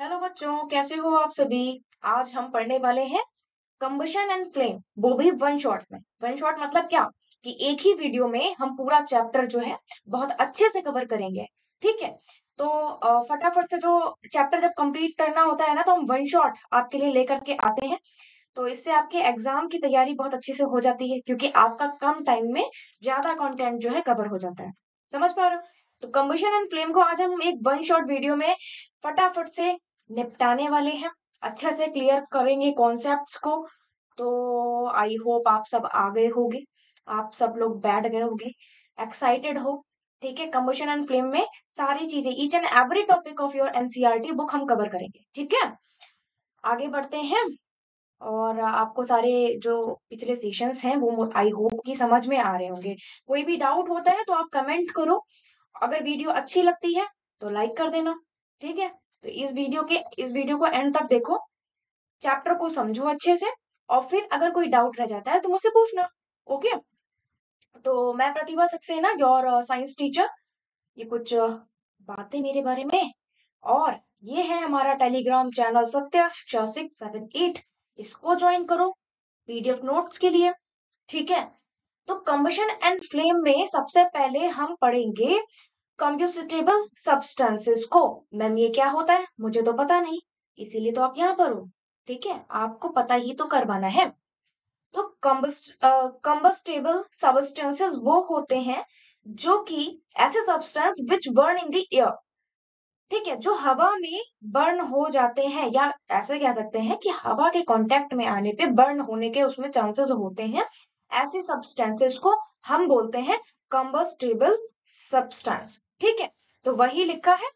Hello बच्चों, कैसे हो आप सभी। आज हम पढ़ने वाले हैं कंबशन एंड फ्लेम, वो भी वन शॉट में। वन शॉट मतलब क्या कि एक ही वीडियो में हम पूरा चैप्टर जो है बहुत अच्छे से कवर करेंगे। ठीक है, तो फटाफट से जो चैप्टर जब कंप्लीट करना होता है ना, तो हम वन शॉट आपके लिए लेकर के आते हैं। तो इससे आपके एग्जाम की तैयारी बहुत अच्छे से हो जाती है, क्योंकि आपका कम टाइम में ज्यादा कंटेंट जो है कवर हो जाता है। समझ पा रहे हो? तो कंबशन एंड फ्लेम को आज हम एक वन शॉट वीडियो में फटाफट से निपटाने वाले हैं। अच्छे से क्लियर करेंगे कॉन्सेप्ट्स को। तो आई होप आप सब आ गए होंगे, आप सब लोग बैठ गए होंगे, एक्साइटेड हो। ठीक है, कंबशन एंड फ्लेम में सारी चीजें, each and every topic of your NCERT book हम कवर करेंगे। ठीक है, आगे बढ़ते हैं। और आपको सारे जो पिछले सेशंस हैं वो आई होप कि समझ में आ रहे होंगे। कोई भी डाउट होता है तो आप कमेंट करो। अगर वीडियो अच्छी लगती है तो लाइक कर देना। ठीक है, तो इस वीडियो को एंड तक देखो, चैप्टर को समझो अच्छे से, और फिर अगर कोई डाउट रह जाता है तो मुझसे पूछना। ओके, तो मैं Pratibha Saxena, your science teacher. ये कुछ बातें मेरे बारे में। और ये है हमारा टेलीग्राम चैनल सत्या शिक्षा 678। इसको ज्वाइन करो पीडीएफ नोट्स के लिए। ठीक है, तो कंबशन एंड फ्लेम में सबसे पहले हम पढ़ेंगे कंब्यूस्टिबल सब्सटेंसेस को। मैम ये क्या होता है, मुझे तो पता नहीं, इसीलिए तो आप यहाँ पर हो। ठीक है, आपको पता ही तो करवाना है। तो कंबस्टेबल सब्सटेंसेस वो होते हैं जो कि ऐसे substance which burn in the air. ठीक है, जो हवा में बर्न हो जाते हैं, या ऐसे कह सकते हैं कि हवा के कांटेक्ट में आने पे बर्न होने के उसमें चांसेस होते हैं। ऐसे सब्सटेंसेस को हम बोलते हैं कंबस्टेबल सब्सटेंस। ठीक है, तो वही लिखा है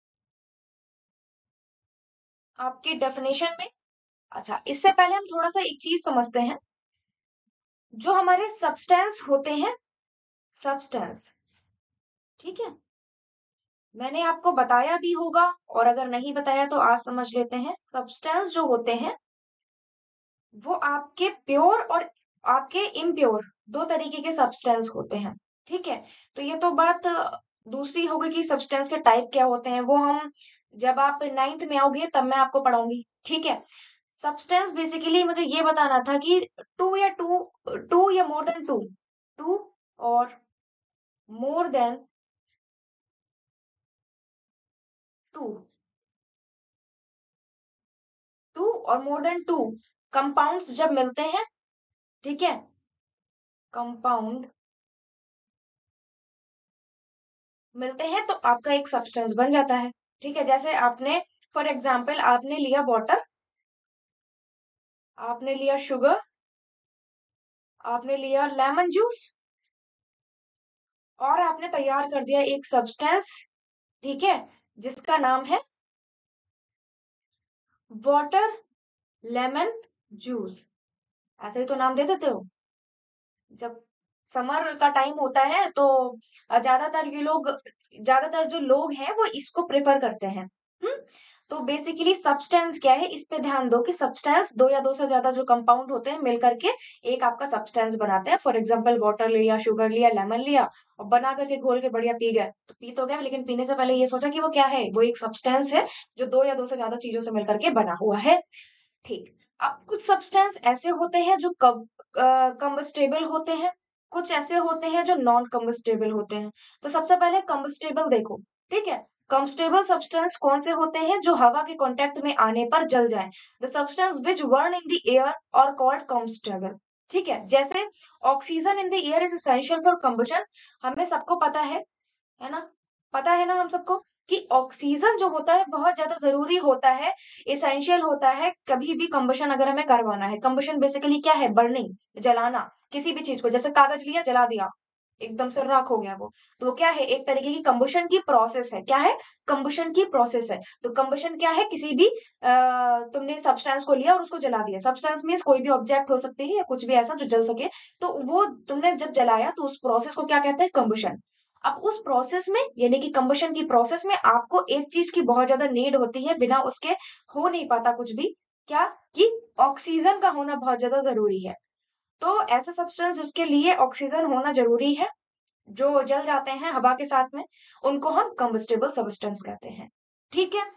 आपकी डेफिनेशन में। अच्छा, इससे पहले हम थोड़ा सा एक चीज समझते हैं। जो हमारे सब्सटेंस होते हैं, सब्सटेंस, ठीक है, मैंने आपको बताया भी होगा, और अगर नहीं बताया तो आज समझ लेते हैं। सब्सटेंस जो होते हैं वो आपके प्योर और आपके इम्प्योर, दो तरीके के सब्सटेंस होते हैं। ठीक है, तो ये तो बात दूसरी होगी कि सब्सटेंस के टाइप क्या होते हैं, वो हम जब आप नाइन्थ में आओगे तब मैं आपको पढ़ाऊंगी। ठीक है, सब्सटेंस बेसिकली मुझे ये बताना था कि टू या मोर देन टू, टू और मोर देन टू, टू और मोर देन टू कंपाउंड्स जब मिलते हैं, ठीक है, कंपाउंड मिलते हैं तो आपका एक सब्सटेंस बन जाता है। ठीक है, जैसे आपने फॉर एग्जाम्पल आपने लिया वाटर, आपने लिया शुगर, आपने लिया लेमन जूस, और आपने तैयार कर दिया एक सब्सटेंस। ठीक है, जिसका नाम है वाटर लेमन जूस। ऐसे ही तो नाम दे देते हो। जब समर का टाइम होता है तो ज्यादातर जो लोग हैं वो इसको प्रेफर करते हैं। हम्म, तो बेसिकली सब्सटेंस क्या है, इस पे ध्यान दो कि सब्सटेंस दो या दो से ज्यादा जो कंपाउंड होते हैं मिलकर के एक आपका सब्सटेंस बनाते हैं। फॉर एग्जांपल वाटर लिया, शुगर लिया, लेमन लिया, और बना करके घोल के बढ़िया पी गए, तो पी तो गए, लेकिन पीने से पहले ये सोचा कि वो क्या है, वो एक सब्सटेंस है जो दो या दो से ज्यादा चीजों से मिलकर के बना हुआ है। ठीक, अब कुछ सब्सटेंस ऐसे होते हैं जो कंबस्टेबल होते हैं, कुछ ऐसे होते हैं जो नॉन कंबस्टेबल होते हैं। तो सबसे पहले कंबस्टेबल देखो। ठीक है, कंबस्टेबल सब्सटेंस कौन से होते हैं, जो हवा के कांटेक्ट में आने पर जल जाएं। The substance which burn in the air are called combustible. ठीक है, जैसे oxygen in the air is essential for combustion. हमें सबको पता है ना, पता है ना हम सबको कि ऑक्सीजन जो होता है बहुत ज्यादा जरूरी होता है, इसेंशियल होता है कभी भी कंबशन अगर हमें करवाना है। कंबशन बेसिकली क्या है, बर्निंग, जलाना किसी भी चीज को। जैसे कागज लिया, जला दिया, एकदम से राख हो गया वो, तो वो क्या है, एक तरीके की कंबशन की प्रोसेस है। क्या है, कंबशन की प्रोसेस है। तो कंबशन क्या है, किसी भी तुमने सब्सटेंस को लिया और उसको जला दिया। सब्सटेंस मीन्स कोई भी ऑब्जेक्ट हो सकती है या कुछ भी ऐसा जो जल सके, तो वो तुमने जब जलाया तो उस प्रोसेस को क्या कहते हैं, कंबशन। अब उस प्रोसेस में, यानी कि कंबशन की प्रोसेस में, आपको एक चीज की बहुत ज्यादा नीड होती है, बिना उसके हो नहीं पाता कुछ भी। क्या, कि ऑक्सीजन का होना बहुत ज्यादा जरूरी है। तो ऐसे सब्सटेंस जिसके लिए ऑक्सीजन होना जरूरी है, जो जल जाते हैं हवा के साथ में, उनको हम कंबस्टेबल सब्सटेंस कहते हैं। ठीक है,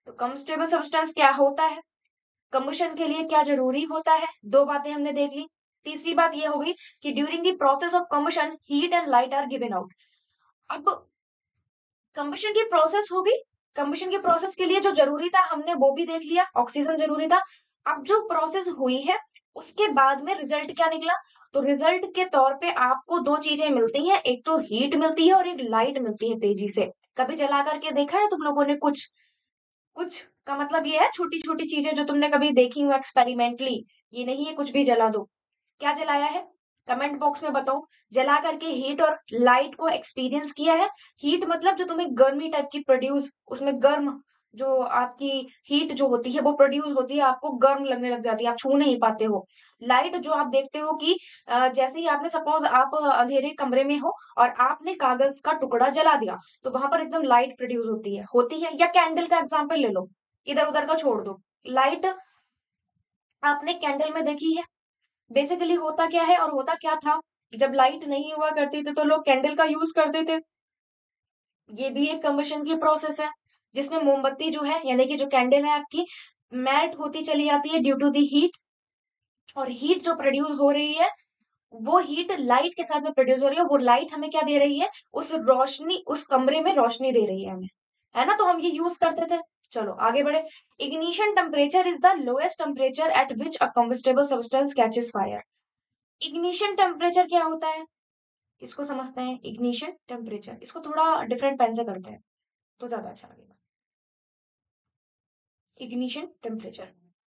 तो कंबस्टेबल सब्सटेंस क्या होता है, कंबशन के लिए क्या जरूरी होता है, दो बातें हमने देख ली। तीसरी बात ये हो गई कि during the process of combustion heat and light are given out. अब कंबशन की प्रोसेस हो गई, कंबशन की प्रोसेस के लिए जो जरूरी था हमने वो भी देख लिया, ऑक्सीजन जरूरी था। अब जो प्रोसेस हुई है उसके बाद में रिजल्ट क्या निकला, तो रिजल्ट के तौर पे आपको दो चीजें मिलती हैं, एक तो हीट मिलती है और एक लाइट मिलती है तेजी से। कभी जला करके देखा है तुम लोगों ने कुछ, कुछ का मतलब ये है छोटी छोटी चीजें जो तुमने कभी देखी हो एक्सपेरिमेंटली, ये नहीं है कुछ भी जला दो। क्या जलाया है, कमेंट बॉक्स में बताओ। जला करके हीट और लाइट को एक्सपीरियंस किया है। हीट मतलब जो तुम्हें गर्मी टाइप की प्रोड्यूस, उसमें गर्म जो आपकी हीट जो होती है वो प्रोड्यूस होती है, आपको गर्म लगने लग जाती है, आप छू नहीं पाते हो। लाइट जो आप देखते हो कि जैसे ही आपने सपोज आप अंधेरे कमरे में हो और आपने कागज का टुकड़ा जला दिया तो वहां पर एकदम लाइट प्रोड्यूस होती है। या कैंडल का एग्जाम्पल ले लो, इधर उधर का छोड़ दो। लाइट आपने कैंडल में देखी है, बेसिकली होता क्या है और होता क्या था, जब लाइट नहीं हुआ करती थी तो लोग कैंडल का यूज करते थे। ये भी एक कंबशन की प्रोसेस है जिसमें मोमबत्ती जो है यानी कि जो कैंडल है आपकी मेल्ट होती चली जाती है ड्यू टू दी हीट, और हीट जो प्रोड्यूस हो रही है वो हीट लाइट के साथ में प्रोड्यूस हो रही है। वो लाइट हमें क्या दे रही है, उस रोशनी, उस कमरे में रोशनी दे रही है हमें, है ना, तो हम ये यूज करते थे। चलो आगे बढ़े। Ignition temperature is the lowest temperature at which a combustible substance catches fire. Ignition temperature क्या होता है, इसको समझते हैं। इग्निशन टेम्परेचर, इसको थोड़ा डिफरेंट पेन से करते हैं तो ज्यादा अच्छा लगेगा। इग्निशन टेम्परेचर,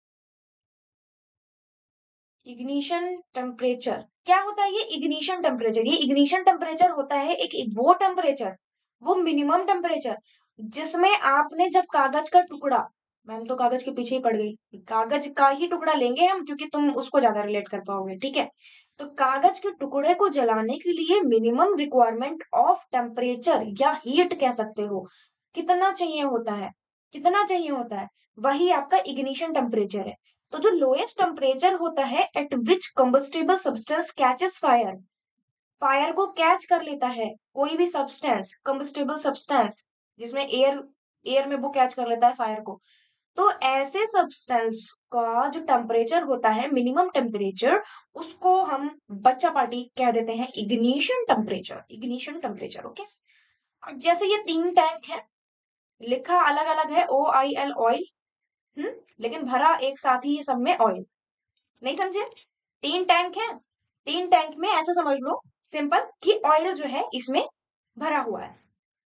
इग्निशन टेम्परेचर क्या होता है, ये इग्निशन टेम्परेचर, ये इग्निशन टेम्परेचर होता है एक वो टेम्परेचर, वो मिनिमम टेम्परेचर जिसमें आपने जब कागज का टुकड़ा, मैम तो कागज के पीछे ही पड़ गई, कागज का ही टुकड़ा लेंगे हम क्योंकि तुम उसको ज्यादा रिलेट कर पाओगे, ठीक है। तो कागज के टुकड़े को जलाने के लिए मिनिमम रिक्वायरमेंट ऑफ टेम्परेचर या हीट कह सकते हो, कितना चाहिए होता है, कितना चाहिए होता है, वही आपका इग्निशन टेम्परेचर है। तो जो लोएस्ट टेम्परेचर होता है at which combustible substance catches fire, fire को कैच कर लेता है कोई भी सब्सटेंस, कंबस्टेबल सब्सटेंस जिसमें एयर, एयर में वो कैच कर लेता है फायर को। तो ऐसे सब्सटेंस का जो टेम्परेचर होता है मिनिमम टेम्परेचर, उसको हम बच्चा पार्टी कह देते हैं ignition temperature, ignition temperature. Okay, अब जैसे ये तीन टैंक है, लिखा अलग अलग है OIL ऑयल, लेकिन भरा एक साथ ही ये सब में ऑयल, नहीं समझे। तीन टैंक है, तीन टैंक में ऐसा समझ लो सिंपल कि ऑयल जो है इसमें भरा हुआ है।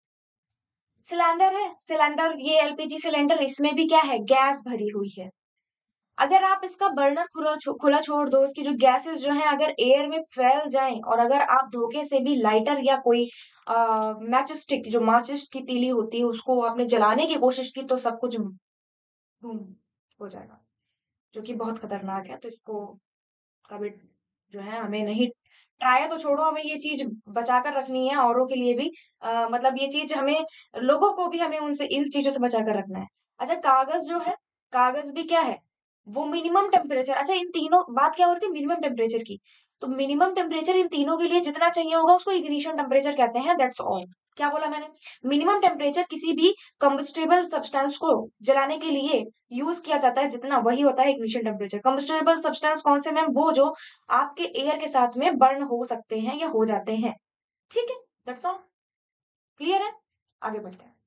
सिलेंडर है, सिलेंडर ये LPG सिलेंडर, इसमें भी क्या है, गैस भरी हुई है। अगर आप इसका बर्नर खुला छोड़ दो, इसकी जो गैसेस जो है अगर एयर में फैल जाएं और अगर आप धोखे से भी लाइटर या कोई मैचस्टिक, जो माचिस की तीली होती है, उसको आपने जलाने की कोशिश की तो सब कुछ धूम हो जाएगा, जो कि बहुत खतरनाक है। तो इसको कभी जो है हमें नहीं, ट्राई तो छोड़ो, हमें ये चीज बचा कर रखनी है औरों के लिए भी, मतलब ये चीज हमें, लोगों को भी हमें उनसे इन चीजों से बचा कर रखना है। अच्छा कागज जो है, कागज भी क्या है, वो मिनिमम टेम्परेचर, अच्छा इन तीनों, बात क्या हो रही थी मिनिमम टेम्परेचर की, तो मिनिमम टेम्परेचर इन तीनों के लिए जितना चाहिए होगा उसको इग्निशन टेम्परेचर कहते हैं, दैट्स ऑल। क्या बोला मैंने, मिनिमम टेम्परेचर किसी भी कंबस्टेबल सब्सटेंस को जलाने के लिए यूज किया जाता है जितना, वही होता है इग्निशन टेम्परेचर। कंबस्टेबल सब्सटेंस कौन से मैम, वो जो आपके एयर के साथ में बर्न हो सकते हैं या हो जाते हैं, ठीक है, दैट्स ऑल, क्लियर है। आगे बढ़ते हैं।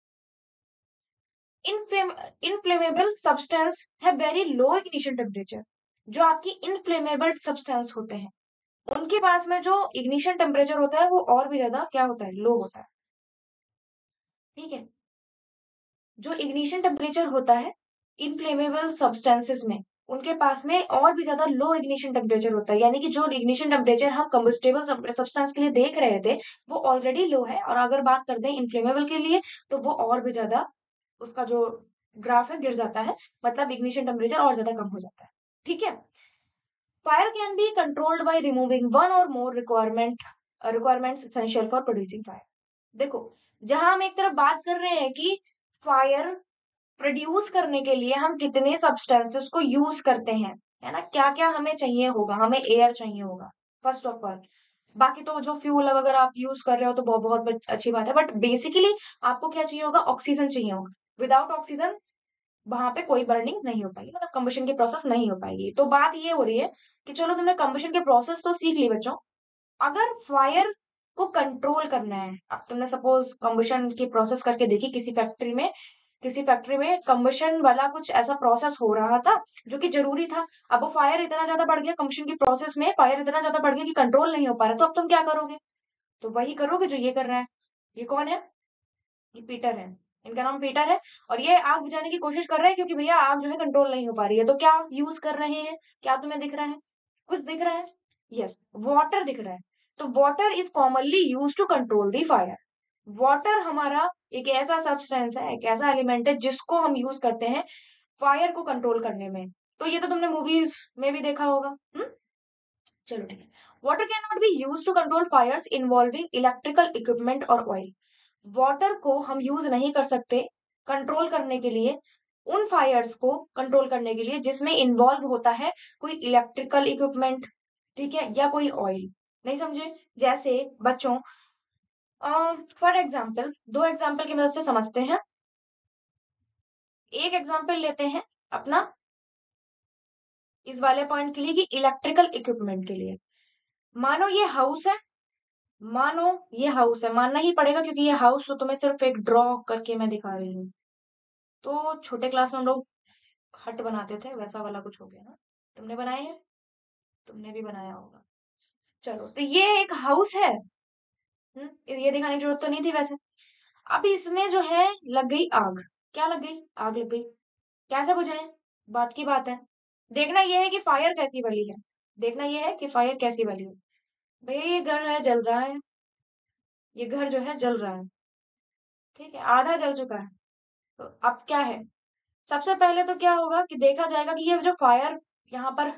इनफ्लेमेबल सब्सटेंस है वेरी लो इग्निशन टेम्परेचर, जो आपकी इनफ्लेमेबल सब्सटेंस होते हैं उनके पास में जो इग्निशन टेम्परेचर होता है वो और भी ज्यादा क्या होता है, लो होता है, ठीक है। जो इग्निशन टेम्परेचर होता है इनफ्लेमेबल सब्सटेंसेस में, उनके पास में और भी ज्यादा लो इग्निशन टेम्परेचर होता है, यानी कि जो इग्निशन टेम्परेचर हम कंबस्टेबल सब्सटेंस के लिए देख रहे थे वो ऑलरेडी लो है, और अगर बात करते हैं इनफ्लेमेबल के लिए तो वो और भी ज्यादा, उसका जो ग्राफ है गिर जाता है, मतलब इग्निशन टेम्परेचर और ज्यादा कम हो जाता है, ठीक है। Fire can be controlled by removing one or more requirements essential for producing fire. देखो, जहां हम एक तरफ बात कर रहे हैं कि फायर प्रोड्यूस करने के लिए हम कितने सब्सटेंसेस को यूज करते हैं, है ना, क्या क्या हमें चाहिए होगा, हमें एयर चाहिए होगा फर्स्ट ऑफ ऑल, बाकी तो जो फ्यूल अगर आप यूज कर रहे हो तो बहुत बहुत अच्छी बात है, बट बेसिकली आपको क्या चाहिए होगा, ऑक्सीजन चाहिए होगा। विदाउट ऑक्सीजन वहां पे कोई बर्निंग नहीं हो पाएगी, मतलब कंबशन की प्रोसेस नहीं हो पाएगी। तो बात ये हो रही है कि चलो तुमने कंबशन के प्रोसेस तो सीख ली बच्चों, अगर फायर को कंट्रोल करना है, अब तुमने सपोज कंबशन की प्रोसेस करके देखी किसी फैक्ट्री में कंबशन वाला कुछ ऐसा प्रोसेस हो रहा था जो कि जरूरी था। अब वो फायर इतना ज्यादा बढ़ गया, कंबशन की प्रोसेस में फायर इतना ज्यादा बढ़ गया कि कंट्रोल नहीं हो पा रहा, तो अब तुम क्या करोगे? तो वही करोगे जो ये कर रहा है। ये कौन है? ये पीटर है। इनका नाम पीटर है। और ये आग बुझाने की कोशिश कर रहे हैं क्योंकि भैया आग जो है कंट्रोल नहीं हो पा रही है। तो क्या यूज कर रहे हैं? क्या तुम्हें दिख रहा है? कुछ दिख रहा है? यस, वाटर दिख रहा है। तो water is commonly use to control the fire. Water हमारा एक ऐसा सब्सटेंस है, एक ऐसा एलिमेंट है जिसको हम यूज करते हैं फायर को कंट्रोल करने में। तो ये तो तुमने मूवीज में भी देखा होगा। चलो ठीक है। Water can not be use to control fires involving electrical equipment और ऑयल। वाटर को हम यूज नहीं कर सकते कंट्रोल करने के लिए, उन फायर्स को कंट्रोल करने के लिए जिसमें इन्वॉल्व होता है कोई इलेक्ट्रिकल इक्विपमेंट, ठीक है, या कोई ऑयल। नहीं समझे? जैसे बच्चों, फॉर एग्जाम्पल, दो एग्जाम्पल की मदद से समझते हैं। एक एग्जाम्पल लेते हैं अपना इस वाले पॉइंट के लिए कि इलेक्ट्रिकल इक्विपमेंट के लिए। मानो ये हाउस है, मानो ये हाउस है, मानना ही पड़ेगा क्योंकि ये हाउस तो तुम्हें सिर्फ एक ड्रॉ करके मैं दिखा रही हूँ। तो छोटे क्लास में हम लोग हट बनाते थे, वैसा वाला कुछ हो गया ना। तुमने बनाए हैं? तुमने भी बनाया होगा। चलो, तो ये एक हाउस है। ये दिखाने की जरूरत तो नहीं थी वैसे। अब इसमें जो है लग गई आग। क्या लग गई? आग लग गई। कैसे बुझाएं? बात की बात है। देखना ये है कि फायर कैसी वाली है। देखना ये है कि फायर कैसी वाली है। भैया ये घर है, जल रहा है। ये घर जो है जल रहा है। ठीक है, आधा जल चुका है। तो अब क्या है? सबसे पहले तो क्या होगा कि देखा जाएगा कि ये जो फायर यहाँ पर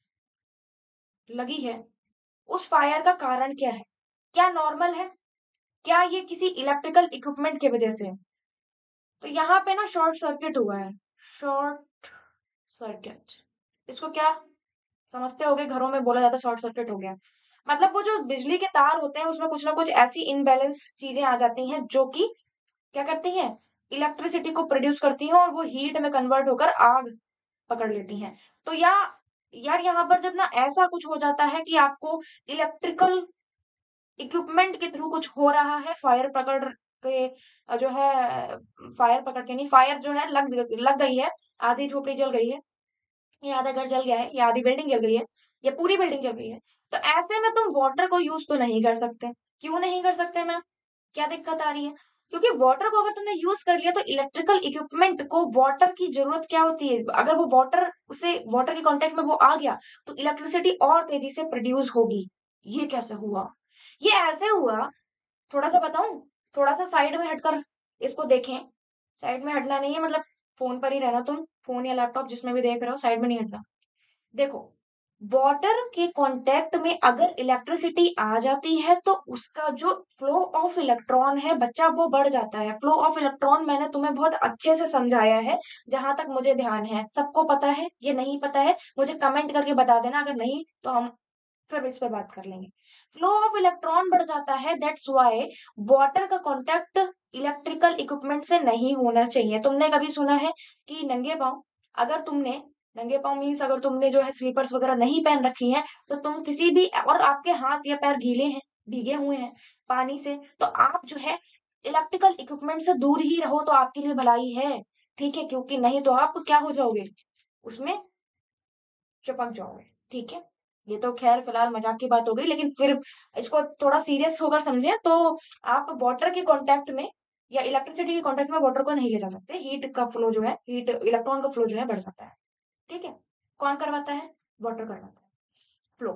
लगी है, उस फायर का कारण क्या है? क्या नॉर्मल है? क्या ये किसी इलेक्ट्रिकल इक्विपमेंट की वजह से है? तो यहाँ पे ना शॉर्ट सर्किट हुआ है। शॉर्ट सर्किट, इसको क्या समझते होगे? घरों में बोला जाता है शॉर्ट सर्किट हो गया। मतलब वो जो बिजली के तार होते हैं उसमें कुछ ना कुछ ऐसी इनबैलेंस चीजें आ जाती हैं जो कि क्या करती हैं? इलेक्ट्रिसिटी को प्रोड्यूस करती हैं और वो हीट में कन्वर्ट होकर आग पकड़ लेती हैं। तो यार यहाँ पर जब ना ऐसा कुछ हो जाता है कि आपको इलेक्ट्रिकल इक्विपमेंट के थ्रू कुछ हो रहा है, फायर पकड़ के जो है, फायर पकड़ के नहीं, फायर जो है लग गई है, आधी झोपड़ी जल गई है, या आधा घर जल गया है, या आधी बिल्डिंग जल गई है, या पूरी बिल्डिंग जल गई है। तो ऐसे में तुम वाटर को यूज तो नहीं कर सकते। क्यों नहीं कर सकते मैम? क्या दिक्कत आ रही है? क्योंकि वाटर को अगर तुमने यूज कर लिया तो इलेक्ट्रिकल इक्विपमेंट को वाटर की जरूरत क्या होती है? अगर वो वाटर के कांटेक्ट में वो आ गया तो इलेक्ट्रिसिटी और तेजी से प्रोड्यूस होगी। ये कैसे हुआ? ये ऐसे हुआ, थोड़ा सा बताऊं? थोड़ा सा साइड में हटकर इसको देखें। साइड में हटना नहीं है, मतलब फोन पर ही रहना तुम, फोन या लैपटॉप जिसमें भी देख रहे हो, साइड में नहीं हटना। देखो, वाटर के कांटेक्ट में अगर इलेक्ट्रिसिटी आ जाती है तो उसका जो फ्लो ऑफ इलेक्ट्रॉन है बच्चा, वो बढ़ जाता है। फ्लो ऑफ इलेक्ट्रॉन मैंने तुम्हें बहुत अच्छे से समझाया है, जहां तक मुझे ध्यान है। सबको पता है? ये नहीं पता है मुझे कमेंट करके बता देना, अगर नहीं तो हम फिर इस पर बात कर लेंगे। फ्लो ऑफ इलेक्ट्रॉन बढ़ जाता है, दैट्स व्हाई वाटर का कांटेक्ट इलेक्ट्रिकल इक्विपमेंट से नहीं होना चाहिए। तुमने कभी सुना है कि नंगे पांव, अगर तुमने नंगे पांव मीन्स अगर तुमने जो है स्लीपर्स वगैरह नहीं पहन रखी हैं, तो तुम किसी भी, और आपके हाथ या पैर गीले हैं, भीगे हुए हैं पानी से, तो आप जो है इलेक्ट्रिकल इक्विपमेंट से दूर ही रहो तो आपके लिए भलाई है। ठीक है, क्योंकि नहीं तो आप क्या हो जाओगे? उसमें चिपक जाओगे। ठीक है, ये तो खैर फिलहाल मजाक की बात हो गई, लेकिन फिर इसको थोड़ा सीरियस होकर समझे तो आप वाटर के कांटेक्ट में या इलेक्ट्रिसिटी के कांटेक्ट में वाटर को नहीं ले जा सकते। हीट का फ्लो जो है, हीट इलेक्ट्रॉन का फ्लो जो है बढ़ जाता है। ठीक है, कौन करवाता है? वाटर करवाता है फ्लो।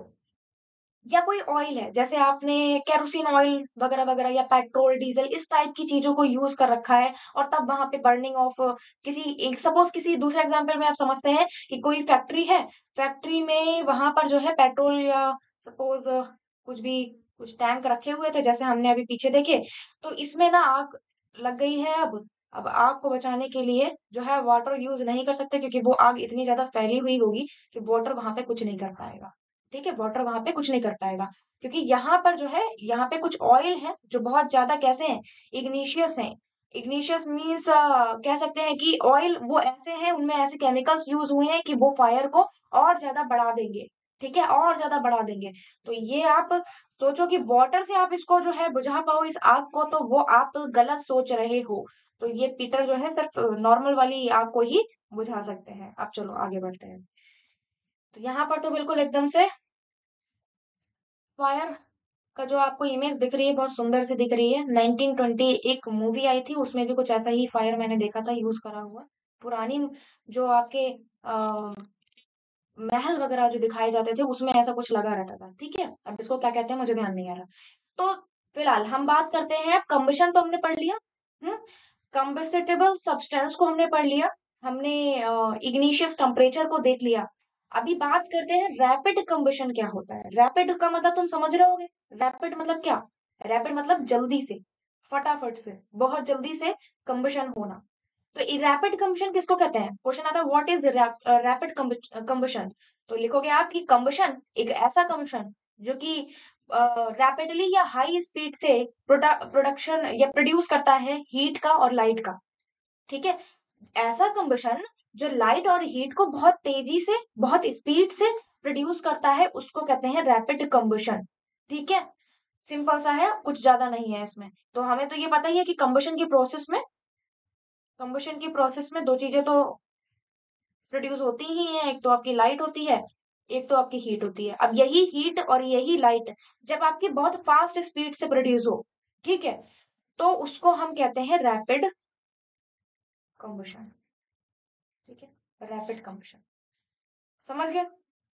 या कोई ऑयल है, जैसे आपने केरोसिन ऑयल वगैरह वगैरह या पेट्रोल डीजल इस टाइप की चीजों को यूज कर रखा है, और तब वहां पे बर्निंग ऑफ किसी, सपोज किसी दूसरे एग्जांपल में आप समझते हैं कि कोई फैक्ट्री है, फैक्ट्री में वहां पर जो है पेट्रोल या सपोज कुछ भी, कुछ टैंक रखे हुए थे जैसे हमने अभी पीछे देखे, तो इसमें ना आग लग गई है। अब आग को बचाने के लिए जो है वाटर यूज नहीं कर सकते, क्योंकि वो आग इतनी ज्यादा फैली हुई होगी कि वाटर वहां पे कुछ नहीं कर पाएगा। ठीक है, वाटर वहां पे कुछ नहीं कर पाएगा, क्योंकि यहाँ पर जो है, यहाँ पे कुछ ऑयल है जो बहुत ज्यादा कैसे हैं, इग्निशियस हैं, इग्निशियस मीन्स कह सकते हैं कि ऑयल वो ऐसे हैं, उनमें ऐसे केमिकल्स यूज हुए हैं कि वो फायर को और ज्यादा बढ़ा देंगे। ठीक है, और ज्यादा बढ़ा देंगे। तो ये आप सोचो कि वाटर से आप इसको जो है बुझा पाओ इस आग को, तो वो आप गलत सोच रहे हो। तो ये पीटर जो है सिर्फ नॉर्मल वाली आग को ही बुझा सकते हैं। अब चलो आगे बढ़ते हैं। तो यहाँ पर तो बिल्कुल एकदम से फायर का जो आपको इमेज दिख रही है बहुत सुंदर से दिख रही है। 1920 एक मूवी आई थी, उसमें भी कुछ ऐसा ही फायर मैंने देखा था यूज करा हुआ। पुरानी जो आपके महल वगैरह जो दिखाए जाते थे उसमें ऐसा कुछ लगा रहता था। ठीक है, अब इसको क्या कहते हैं मुझे ध्यान नहीं आ रहा। तो फिलहाल हम बात करते हैं, कंबशन तो हमने पढ़ लिया। हम्म कंबस्टिबल सब्सटेंस को हमने पढ़ लिया। हमने इग्निशियस टेम्परेचर को देख लिया। अभी बात करते हैं रैपिड कंबशन क्या होता है। रैपिड का मतलब तुम समझ रहे होगे। रैपिड मतलब क्या? रैपिड मतलब जल्दी से, फटाफट से, बहुत जल्दी से कंबशन होना। तो रैपिड कंबशन किसको कहते हैं? क्वेश्चन आता है व्हाट इज रैपिड कंबशन। तो लिखोगे आप कि कंबशन एक ऐसा कंबशन जो कि रैपिडली या हाई स्पीड से प्रोडक्शन या प्रोड्यूस करता है हीट का और लाइट का। ठीक है, ऐसा कंबशन जो लाइट और हीट को बहुत तेजी से, बहुत स्पीड से प्रोड्यूस करता है, उसको कहते हैं रैपिड कंबशन। ठीक है, सिंपल सा है, कुछ ज्यादा नहीं है इसमें। तो हमें तो ये पता ही है कि कंबशन की प्रोसेस में दो चीजें तो प्रोड्यूस होती ही हैं, एक तो आपकी लाइट होती है, एक तो आपकी हीट होती है। अब यही हीट और यही लाइट जब आपकी बहुत फास्ट स्पीड से प्रोड्यूस हो, ठीक है, तो उसको हम कहते हैं रैपिड कंबशन। ठीक है, रैपिड कंबशन, समझ गए?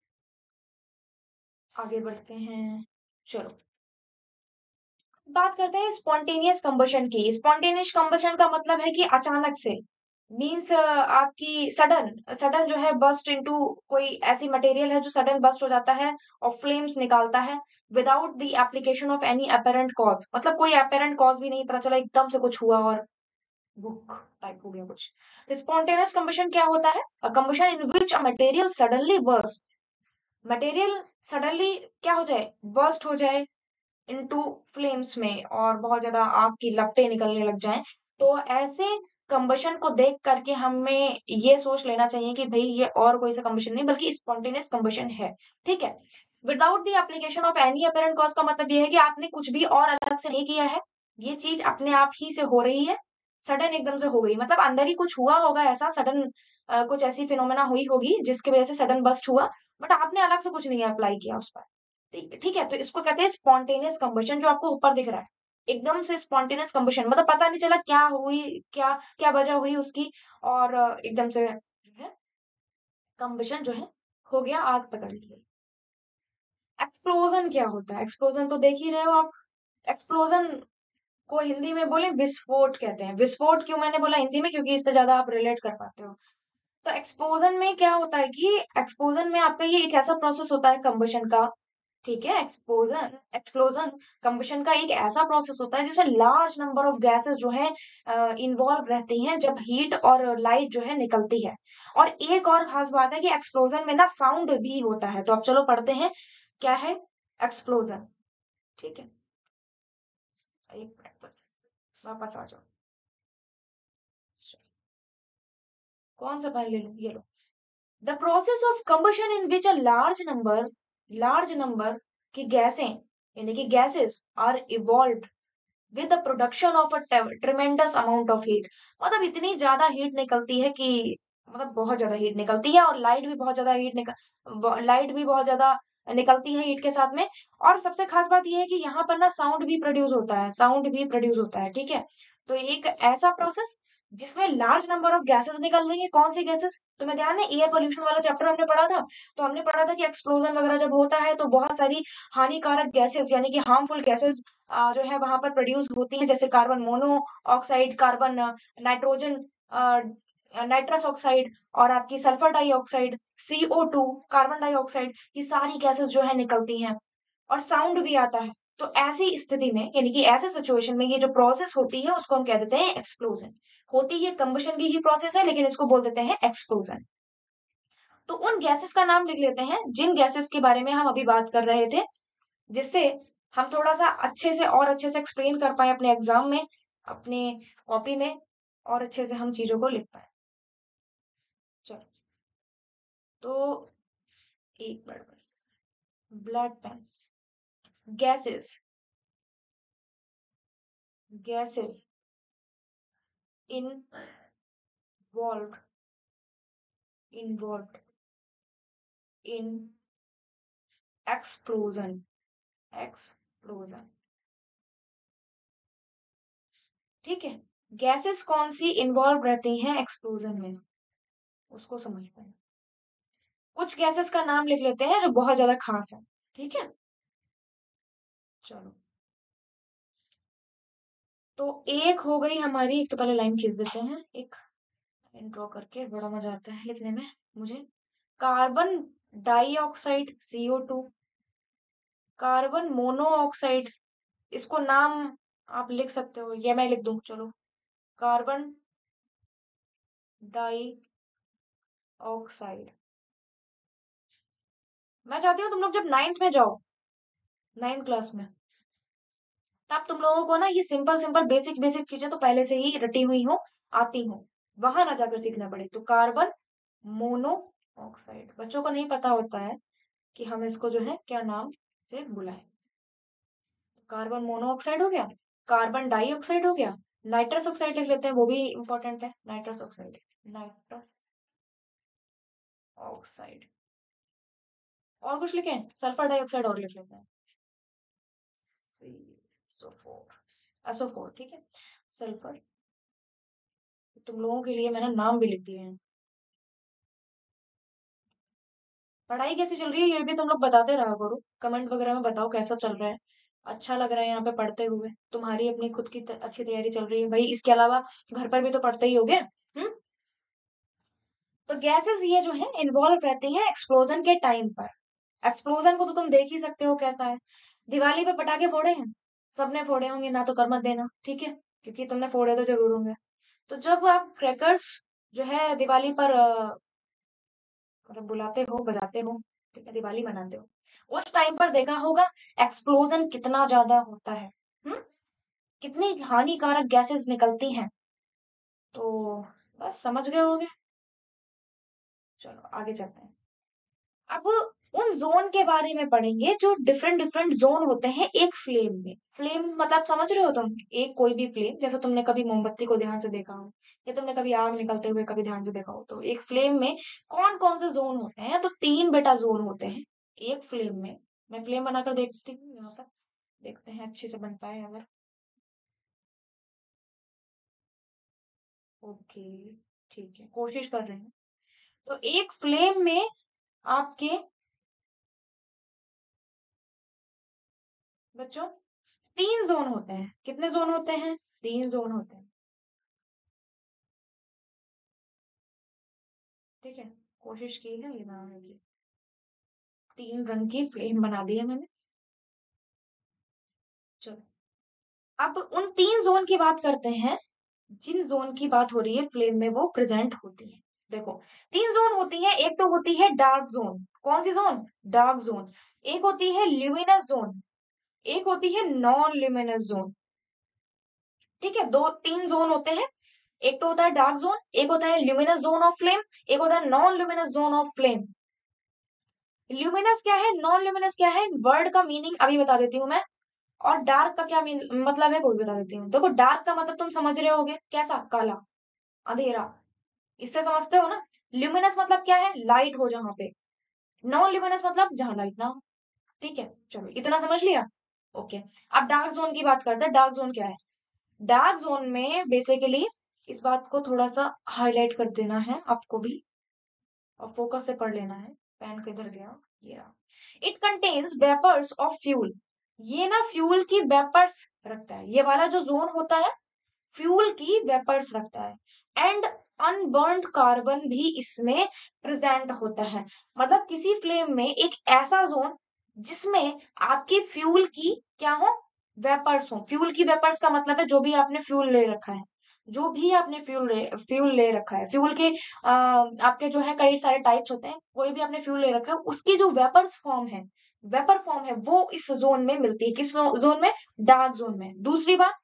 आगे बढ़ते हैं, चलो बात करते हैं स्पॉन्टेनियस कंबशन की। स्पॉन्टेनियस कंबशन का मतलब है कि अचानक से, मीन्स आपकी सडन सडन जो है बस्ट इनटू, कोई ऐसी मटेरियल है जो सडन बस्ट हो जाता है और फ्लेम्स निकालता है without the application of any apparent cause. मतलब कोई अपेरेंट कॉज भी नहीं पता चला, एकदम से कुछ हुआ और बुक टाइप हो गया कुछ। स्पॉन्टेनियस कंबशन क्या होता है? Combustion in which a material suddenly burst, material suddenly क्या हो जाए, बर्स्ट हो जाए इनटू फ्लेम्स में, और बहुत ज्यादा आग की लपटें निकलने लग जाएं। तो ऐसे कंबशन को देख करके हमें ये सोच लेना चाहिए कि भाई ये और कोई सा कंबशन नहीं बल्कि स्पॉन्टेनियस कंबशन है। ठीक है, without the application of any apparent cause का मतलब ये है कि आपने कुछ भी और अलग से नहीं किया है, ये चीज अपने आप ही से हो रही है, सडन एकदम से हो गई। मतलब अंदर ही कुछ हुआ होगा ऐसा सडन, कुछ ऐसी फिनोमेना हुई होगी जिसकी वजह से सडन बस्ट हुआ, बट आपने अलग से कुछ नहीं अप्लाई किया उस पर। ठीक है, तो इसको कहते हैं स्पॉन्टेनियस कंबशन। जो आपको ऊपर दिख रहा है एकदम से स्पॉन्टेनियस कंबशन, मतलब पता नहीं चला क्या हुई, क्या क्या वजह हुई उसकी, और एकदम से जो है कंबशन जो है हो गया, आग पकड़ ली। एक्सप्लोजन क्या होता है? एक्सप्लोजन तो देख ही रहे हो आप। एक्सप्लोजन को हिंदी में बोले विस्फोट कहते हैं। विस्फोट क्यों मैंने बोला हिंदी में, क्योंकि इससे ज्यादा आप रिलेट कर पाते हो। तो एक्सप्लोजन में क्या होता है कि एक्सप्लोजन में आपका ये एक ऐसा प्रोसेस होता है कंबशन का। ठीक है, एक्सप्लोजन एक्सप्लोजन कंबशन का एक ऐसा प्रोसेस होता है जिसमें लार्ज नंबर ऑफ गैसेस जो है इन्वॉल्व रहती हैं जब हीट और लाइट जो है निकलती है। और एक और खास बात है कि एक्सप्लोजन में ना साउंड भी होता है। तो अब चलो पढ़ते हैं क्या है एक्सप्लोजन। ठीक है, एक मिनट बस, वापस आ जाओ। कौन सा पहले लूं, ये लो। The process of combustion in which a large number की गैसें, यानी कि gases are evolve with the production of a tremendous amount of heat. मतलब इतनी ज्यादा हीट निकलती है कि, मतलब बहुत ज्यादा हीट निकलती है, और लाइट भी बहुत ज्यादा निकलती है हीट के साथ में। और सबसे खास बात यह है कि यहाँ पर ना साउंड भी प्रोड्यूस होता है, साउंड भी प्रोड्यूस होता है। ठीक है, तो एक ऐसा प्रोसेस जिसमें लार्ज नंबर ऑफ गैसेस निकल रही है। कौन सी गैसेस तुम्हें ध्यान है? एयर पोल्यूशन वाला चैप्टर हमने पढ़ा था। तो हमने पढ़ा था कि एक्सप्लोजन वगैरह जब होता है तो बहुत सारी हानिकारक गैसेस, यानी कि हार्मफुल गैसेस जो है वहां पर प्रोड्यूस होती हैं, जैसे carbon monoxide, carbon nitrogen, nitrous oxide, और आपकी sulphur dioxide, CO2, carbon dioxide, ये सारी गैसेस जो है निकलती हैं, और साउंड भी आता है। तो ऐसी स्थिति में, यानी कि ऐसे सिचुएशन में, ये जो प्रोसेस होती है उसको हम कह देते हैं एक्सप्लोजन। होती है कंबशन की ही प्रोसेस है, लेकिन इसको बोल देते हैं एक्सप्लोजन। तो उन गैसेस का नाम लिख लेते हैं जिन गैसेस के बारे में हम अभी बात कर रहे थे, जिससे हम थोड़ा सा अच्छे से और अच्छे से एक्सप्लेन कर पाए अपने एग्जाम में, अपने कॉपी में और अच्छे से हम चीजों को लिख पाए। चलो, तो एक बार बस, black pen, gases, gases involved involved in explosion। ठीक है, गैसेस कौन सी इन्वॉल्व रहती हैं एक्सप्लोजन में, उसको समझते हैं। कुछ गैसेस का नाम लिख लेते हैं जो बहुत ज्यादा खास है। ठीक है, चलो, तो एक हो गई हमारी, एक तो पहले लाइन खींच देते हैं, एक लाइन ड्रॉ करके, बड़ा मजा आता है लिखने में मुझे। Carbon dioxide CO2, carbon monoxide, इसको नाम आप लिख सकते हो, ये मैं लिख दूं, चलो, कार्बन डाई ऑक्साइड। मैं चाहती हूँ तुम लोग जब 9th में जाओ, 9th क्लास में, तब तुम लोगों को ना ये सिंपल सिंपल बेसिक बेसिक चीजें तो पहले से ही रटी हुई हो, आती हो, वहां ना जाकर सीखना पड़े। तो कार्बन मोनो ऑक्साइड, बच्चों को नहीं पता होता है कि हम इसको जो है क्या नाम से बुलाएं। कार्बन मोनोऑक्साइड हो गया, कार्बन डाइऑक्साइड हो गया, नाइट्रस ऑक्साइड लिख लेते हैं, वो भी इंपॉर्टेंट है, नाइट्रस ऑक्साइड, नाइट्रस ऑक्साइड। और कुछ लिखें, सल्फर डाइऑक्साइड और लिख लेते हैं, SO4, ठीक है, सल्फर। तुम लोगों के लिए मैंने नाम भी लिख दिए हैं। पढ़ाई कैसी चल रही है ये भी तुम लोग बताते रहा करो, कमेंट वगैरह में बताओ कैसा चल रहा है। अच्छा लग रहा है यहाँ पे पढ़ते हुए, तुम्हारी अपनी खुद की अच्छी तैयारी चल रही है भाई, इसके अलावा घर पर भी तो पढ़ते ही होगे। तो गैसेस ये जो है इन्वॉल्व रहती हैं एक्सप्लोजन के टाइम पर। एक्सप्लोजन को तो तुम देख ही सकते हो कैसा है। दिवाली पे पटाखे फोड़े हैं, सबने फोड़े होंगे, ना तो कर मत देना, ठीक है, क्योंकि तुमने फोड़े तो जरूर होंगे। तो जब आप क्रैकर्स जो है दिवाली पर मतलब बुलाते हो, बजाते हो, ठीक है, दिवाली मनाते हो, उस टाइम पर देखा होगा एक्सप्लोजन कितना ज्यादा होता है, कितनी हानिकारक गैसेस निकलती हैं। तो बस समझ गए होंगे। चलो आगे चलते हैं। अब उन जोन के बारे में पढ़ेंगे जो डिफरेंट डिफरेंट जोन होते हैं एक फ्लेम में। फ्लेम मतलब समझ रहे हो तुम, एक कोई भी फ्लेम, जैसे तुमने कभी मोमबत्ती को ध्यान से देखा हो, या तुमने कभी आग निकलते हुए कभी ध्यान से देखा हो, तो एक फ्लेम में कौन कौन से जोन होते हैं, तो 3 बेटा जोन होते हैं एक फ्लेम में। मैं फ्लेम बनाकर देखती हूँ यहाँ पर, देखते हैं अच्छे से बन पाए अगर। ओके, ठीक है, कोशिश कर रहे हैं। तो एक फ्लेम में आपके बच्चों 3 जोन होते हैं। कितने जोन होते हैं? 3 जोन होते हैं, ठीक है, कोशिश की है ये बनाने की। 3 रंग की फ्लेम बना दी है मैंने। चलो, अब उन 3 जोन की बात करते हैं जिन जोन की बात हो रही है फ्लेम में वो प्रेजेंट होती है। देखो, 3 जोन होती है, एक तो होती है डार्क जोन। कौन सी जोन? Dark zone. एक होती है ल्यूमिनस जोन, एक होती है नॉन ल्यूमिनस जोन। ठीक है, 2-3 जोन होते हैं। एक तो होता है डार्क जोन, एक होता है ल्यूमिनस जोन ऑफ फ्लेम, एक होता है non luminous zone of flame. Luminous क्या है, नॉन ल्यूमिनस क्या है, वर्ड का मीनिंग अभी बता देती हूँ मैं। और डार्क का क्या मतलब है वो भी बता देती हूँ। देखो, डार्क का मतलब तुम समझ रहे होगे, कैसा? काला, अंधेरा, इससे समझते हो ना। ल्यूमिनस मतलब क्या है? लाइट हो जहां पे। नॉन ल्यूमिनस मतलब जहां लाइट ना हो। ठीक है, चलो इतना समझ लिया। ओके, अब डार्क जोन की बात करते हैं। डार्क जोन क्या है? डार्क जोन में बेसिकली, इस बात को थोड़ा सा हाईलाइट कर देना है आपको भी, और फोकस से पढ़ लेना है। पेन किधर गया? ये रहा। It contains vapours of fuel, ये ना फ्यूल की वेपर्स रखता है। ये वाला जो जोन होता है फ्यूल की वेपर्स रखता है। एंड अनबर्न्ड कार्बन भी इसमें प्रेजेंट होता है। मतलब किसी फ्लेम में एक ऐसा जोन जिसमें आपकी फ्यूल की क्या हो? वेपर्स हो। फ्यूल की वेपर्स का मतलब है जो भी आपने फ्यूल ले रखा है, जो भी आपने फ्यूल ले रखा है, फ्यूल के आपके जो है कई सारे टाइप्स होते हैं, कोई भी आपने फ्यूल ले रखा है, उसकी जो वेपर्स फॉर्म है, वेपर फॉर्म है, वो इस जोन में मिलती है। किस जोन में? डार्क जोन में। दूसरी बात,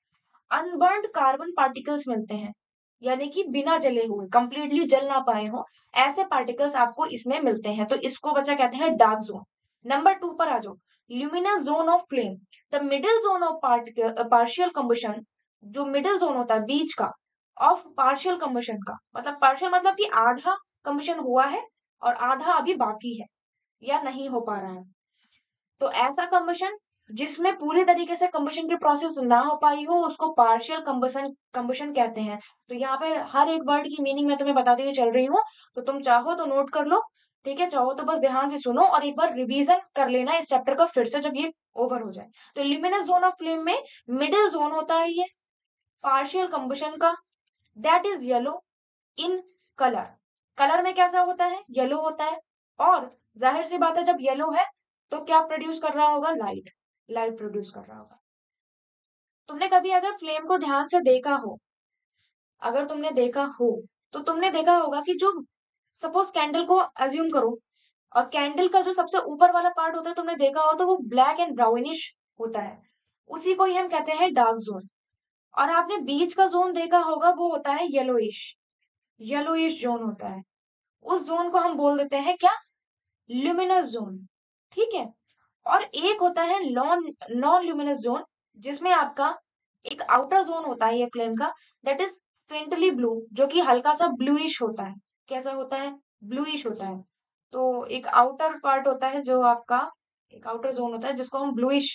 अनबर्न्ड कार्बन पार्टिकल्स मिलते हैं, यानी कि बिना जले हुए, कंप्लीटली जल ना पाए हो, ऐसे पार्टिकल्स आपको इसमें मिलते हैं। तो इसको बच्चा कहते हैं डार्क जोन। नंबर 2 पर आ जाओ, luminous zone of flame, the middle zone of partial combustion, जो मिडिल जोन होता है बीच का, ऑफ पार्शियल कंबशन का, मतलब पार्शियल मतलब कि आधा कंबशन हुआ है और आधा अभी बाकी है या नहीं हो पा रहा है। तो ऐसा कंबशन जिसमें पूरी तरीके से कंबशन की प्रोसेस ना हो पाई हो, उसको पार्शियल कंबशन कंबशन कहते हैं। तो यहाँ पे हर एक वर्ड की मीनिंग मैं तुम्हें बताती हुई चल रही हूँ, तो तुम चाहो तो नोट कर लो, ठीक है, चाहो तो बस ध्यान से सुनो और एक बार रिवीजन कर लेना इस चैप्टर का फिर से जब ये ओवर हो जाए। तो ल्यूमिनस जोन ऑफ फ्लेम में मिडिल जोन होता है ये पार्शियल कंबशन का, that is yellow in colour. Colour में कैसा होता है? येलो होता है। और जाहिर सी बात है जब येलो है तो क्या प्रोड्यूस कर रहा होगा? लाइट, लाइट प्रोड्यूस कर रहा होगा। तुमने कभी अगर फ्लेम को ध्यान से देखा हो, अगर तुमने देखा हो, तो तुमने देखा होगा कि जो सपोज कैंडल को अज्यूम करो, और कैंडल का जो सबसे ऊपर वाला पार्ट होता है तुमने देखा हो तो वो ब्लैक एंड ब्राउनिश होता है, उसी को ही हम कहते हैं डार्क जोन। और आपने बीच का जोन देखा होगा, वो होता है येलोइश, येलोइश जोन होता है। उस जोन को हम बोल देते हैं क्या? Luminous zone. ठीक है। और एक होता है नॉन नॉन ल्यूमिनस जोन, जिसमें आपका एक आउटर जोन होता है ये फ्लेम का, दैट इज फेंटली ब्लू, जो कि हल्का सा ब्लूइश होता है। कैसा होता है? ब्लूइश होता है। तो एक आउटर पार्ट होता है जो आपका, एक आउटर जोन होता है जिसको हम ब्लूइश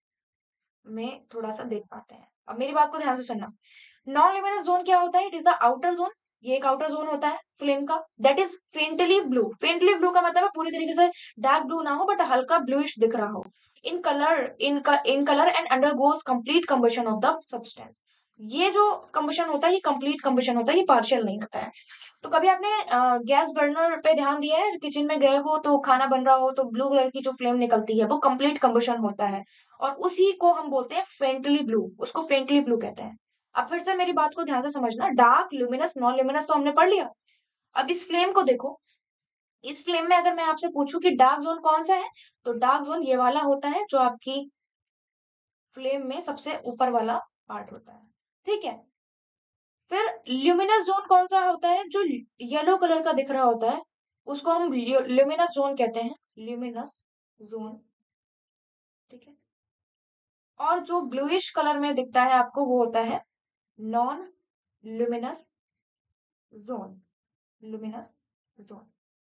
में थोड़ा सा देख पाते हैं। अब मेरी बात को ध्यान से सुनना, नॉन ल्यूमिनस जोन क्या होता है? It is the outer zone, ये एक आउटर जोन होता है फ्लेम का, that is faintly blue. Faintly blue का मतलब है पूरी तरीके से डार्क ब्लू ना हो बट हल्का ब्लूइश दिख रहा हो, in colour and undergoes complete combustion of the substance. ये जो कंबशन होता है ये कंप्लीट कंबशन होता है, ये पार्शियल नहीं होता है। तो कभी आपने गैस बर्नर पे ध्यान दिया है? किचन में गए हो तो खाना बन रहा हो तो ब्लू कलर की जो फ्लेम निकलती है वो कंप्लीट कंबशन होता है, और उसी को हम बोलते हैं फेंटली ब्लू, उसको फेंटली ब्लू कहते हैं। अब फिर से मेरी बात को ध्यान से समझना, डार्क, ल्यूमिनस, नॉन ल्यूमिनस तो हमने पढ़ लिया। अब इस फ्लेम को देखो, इस फ्लेम में अगर मैं आपसे पूछूं कि डार्क जोन कौन सा है, तो डार्क जोन ये वाला होता है जो आपकी फ्लेम में सबसे ऊपर वाला पार्ट होता है। ठीक है। फिर ल्यूमिनस जोन कौन सा होता है? जो येलो कलर का दिख रहा होता है उसको हम ल्यूमिनस जोन कहते हैं, ल्यूमिनस जोन। ठीक है। और जो ब्लूइश कलर में दिखता है आपको वो होता है non luminous zone, luminous zone.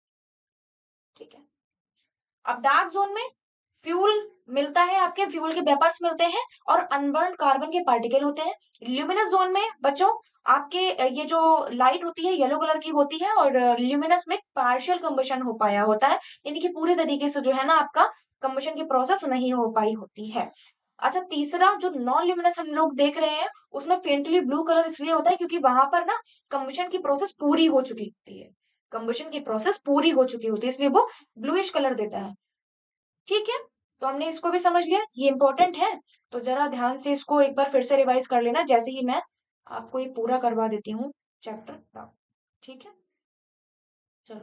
ठीक है। अब डार्क जोन में फ्यूल मिलता है, आपके फ्यूल के वेपर्स मिलते हैं और अनबर्न कार्बन के पार्टिकल होते हैं। ल्यूमिनस जोन में बच्चों आपके ये जो लाइट होती है येलो कलर की होती है, और ल्यूमिनस में पार्शियल कंबशन हो पाया होता है, यानी कि पूरे तरीके से जो है ना आपका कंबशन की प्रोसेस नहीं हो पाई होती है। अच्छा, तीसरा जो नॉन ल्यूमिनस हम लोग देख रहे हैं उसमें फेंटली ब्लू कलर इसलिए होता है क्योंकि वहां पर ना कंबशन की प्रोसेस पूरी हो चुकी होती है, कंबशन की प्रोसेस पूरी हो चुकी होती है, इसलिए वो ब्लूइश कलर देता है। ठीक है। तो हमने इसको भी समझ लिया, ये इंपॉर्टेंट है। तो जरा ध्यान से इसको एक बार फिर से रिवाइज कर लेना जैसे ही मैं आपको ये पूरा करवा देती हूँ चैप्टर। ठीक है। चलो,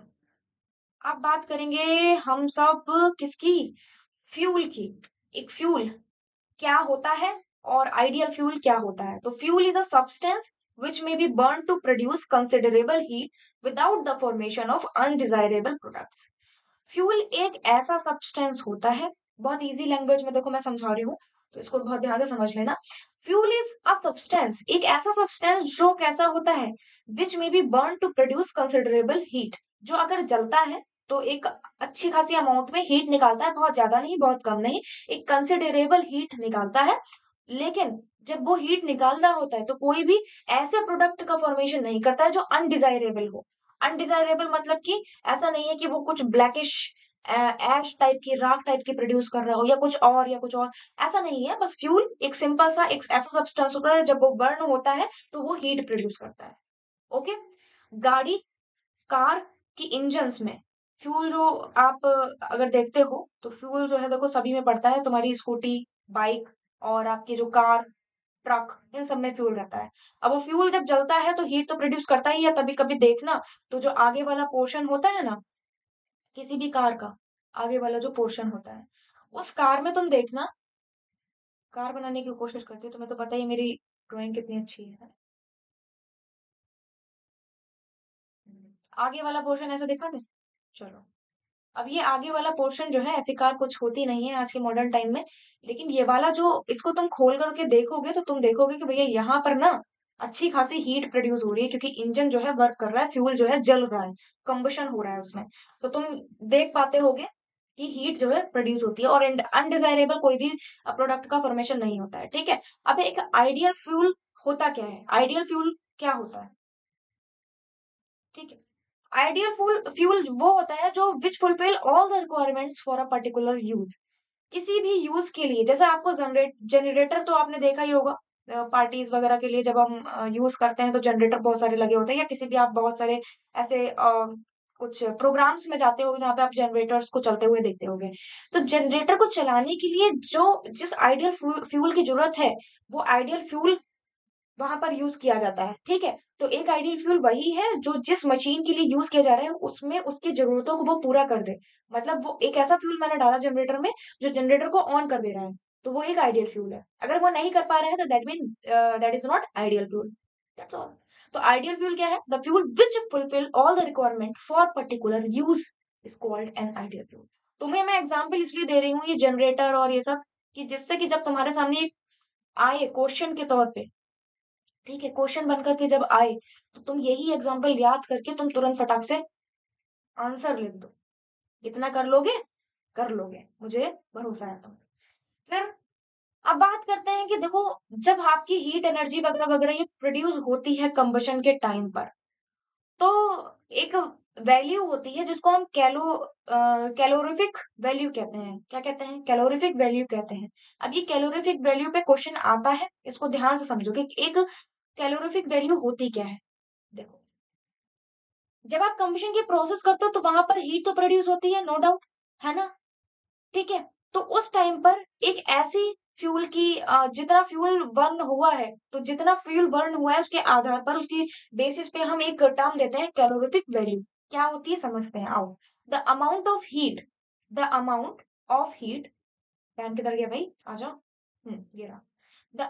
अब बात करेंगे हम सब किसकी? फ्यूल की। एक फ्यूल क्या होता है और आइडियल फ्यूल क्या होता है? तो fuel is a substance which may be burned to produce considerable heat without the formation of undesirable products. Fuel एक ऐसा सब्सटेंस होता है, बहुत इजी लैंग्वेज में देखो मैं समझा रही हूँ तो इसको बहुत ध्यान से समझ लेना। फ्यूल इज अ सब्सटेंस, एक ऐसा सब्सटेंस जो कैसा होता है, which may be burn to produce considerable heat, जो अगर जलता है तो एक अच्छी खासी अमाउंट में हीट निकालता है, बहुत ज्यादा नहीं बहुत कम नहीं, एक कंसिडरेबल हीट निकालता है। लेकिन जब वो हीट निकाल रहा होता है तो कोई भी ऐसे प्रोडक्ट का फॉर्मेशन नहीं करता है जो अनडिजायरेबल हो। अनडिजायरेबल मतलब कि ऐसा नहीं है कि वो कुछ ब्लैकिश एश टाइप की, राख टाइप की प्रोड्यूस कर रहा हो या कुछ और, ऐसा नहीं है। बस फ्यूल एक सिंपल सा एक ऐसा सब्सटेंस होता है जब वो बर्न होता है तो वो हीट प्रोड्यूस करता है। ओके। गाड़ी, कार की इंजन्स में फ्यूल जो आप अगर देखते हो तो फ्यूल जो है देखो सभी में पड़ता है, तुम्हारी स्कूटी, बाइक और आपकी जो कार, ट्रक, इन सब में फ्यूल रहता है। अब वो फ्यूल जब जलता है तो हीट तो प्रोड्यूस करता ही है, तभी कभी देखना तो जो आगे वाला पोर्शन होता है ना किसी भी कार का, आगे वाला जो पोर्शन होता है उस कार में तुम देखना, कार बनाने की कोशिश करती है तुम्हें तो पता ही है मेरी ड्राइंग कितनी अच्छी है। आगे वाला पोर्शन ऐसा दिखा दे। चलो, अब ये आगे वाला पोर्शन जो है, ऐसी कार कुछ होती नहीं है आज के मॉडर्न टाइम में। लेकिन ये वाला जो, इसको तुम खोल करके देखोगे तो तुम देखोगे कि भैया यहाँ पर ना अच्छी खासी हीट प्रोड्यूस हो रही है, क्योंकि इंजन जो है वर्क कर रहा है, फ्यूल जो है जल रहा है, कंबशन हो रहा है उसमें। तो तुम देख पाते होगे कि हीट जो है प्रोड्यूस होती है, और अनडिजायरेबल कोई भी प्रोडक्ट का फॉर्मेशन नहीं होता है। ठीक है। अब एक आइडियल फ्यूल होता क्या है, आइडियल फ्यूल क्या होता है? ठीक है। आइडियल फ्यूल वो होता है जो which fulfil all the requirements for a particular use. किसी भी यूज के लिए, जैसे आपको जनरेटर तो आपने देखा ही होगा, पार्टीज वगैरह के लिए जब हम यूज करते हैं तो जनरेटर बहुत सारे लगे होते हैं, या किसी भी आप बहुत सारे ऐसे कुछ प्रोग्राम्स में जाते होगे जहाँ पे आप जनरेटर्स को चलते हुए देखते होगे। तो जनरेटर को चलाने के लिए जो जिस आइडियल फ्यूल की जरूरत है, वो आइडियल फ्यूल वहां पर यूज किया जाता है। ठीक है। तो एक आइडियल फ्यूल वही है जो जिस मशीन के लिए यूज किया जा रहा है उसमें उसकी जरूरतों को वो पूरा कर दे। मतलब वो एक ऐसा फ्यूल मैंने डाला जनरेटर में जो जनरेटर को ऑन कर दे रहा है, तो वो एक आइडियल फ्यूल है। अगर वो नहीं कर पा रहा है तो that mean that is not ideal fuel. That's all. तो आइडियल फ्यूल क्या है? The fuel which fulfil all the requirement for particular use is called an ideal fuel. तुम्हें मैं एग्जाम्पल इसलिए दे रही हूँ ये जनरेटर और ये सब, कि जिससे कि जब तुम्हारे सामने एक आए क्वेश्चन के तौर पे, ठीक है, क्वेश्चन बनकर के जब आए, तो तुम यही एग्जाम्पल याद करके तुम तुरंत फटाक से आंसर लिख दो। इतना कर लोगे? कर लोगे, मुझे भरोसा है तुम। फिर अब बात करते हैं कि देखो, जब आपकी हीट एनर्जी वगैरह वगैरह ये प्रोड्यूस होती है कंबशन के टाइम पर, तो एक वैल्यू होती है जिसको हम कैलोरीफिक वैल्यू कहते हैं। क्या कहते हैं? कैलोरीफिक वैल्यू कहते हैं। अब ये कैलोरीफिक वैल्यू पे क्वेश्चन आता है, इसको ध्यान से समझो कि एक कैलोरीफिक वैल्यू होती क्या है। देखो, जब आप कंबशन की प्रोसेस करते हो तो वहां पर हीट तो प्रोड्यूस होती है, नो डाउट, है ना? ठीक है। तो उस टाइम पर एक ऐसी फ्यूल की जितना फ्यूल बर्न हुआ है, तो जितना फ्यूल बर्न हुआ है उसके आधार पर, उसकी बेसिस पे हम एक टर्म देते हैं कैलोरीफिक वैल्यू। क्या होती है समझते हैं, आओ। The amount of heat, the amount of heat, pen किधर गया भाई, आ जाओ। ये रहा। The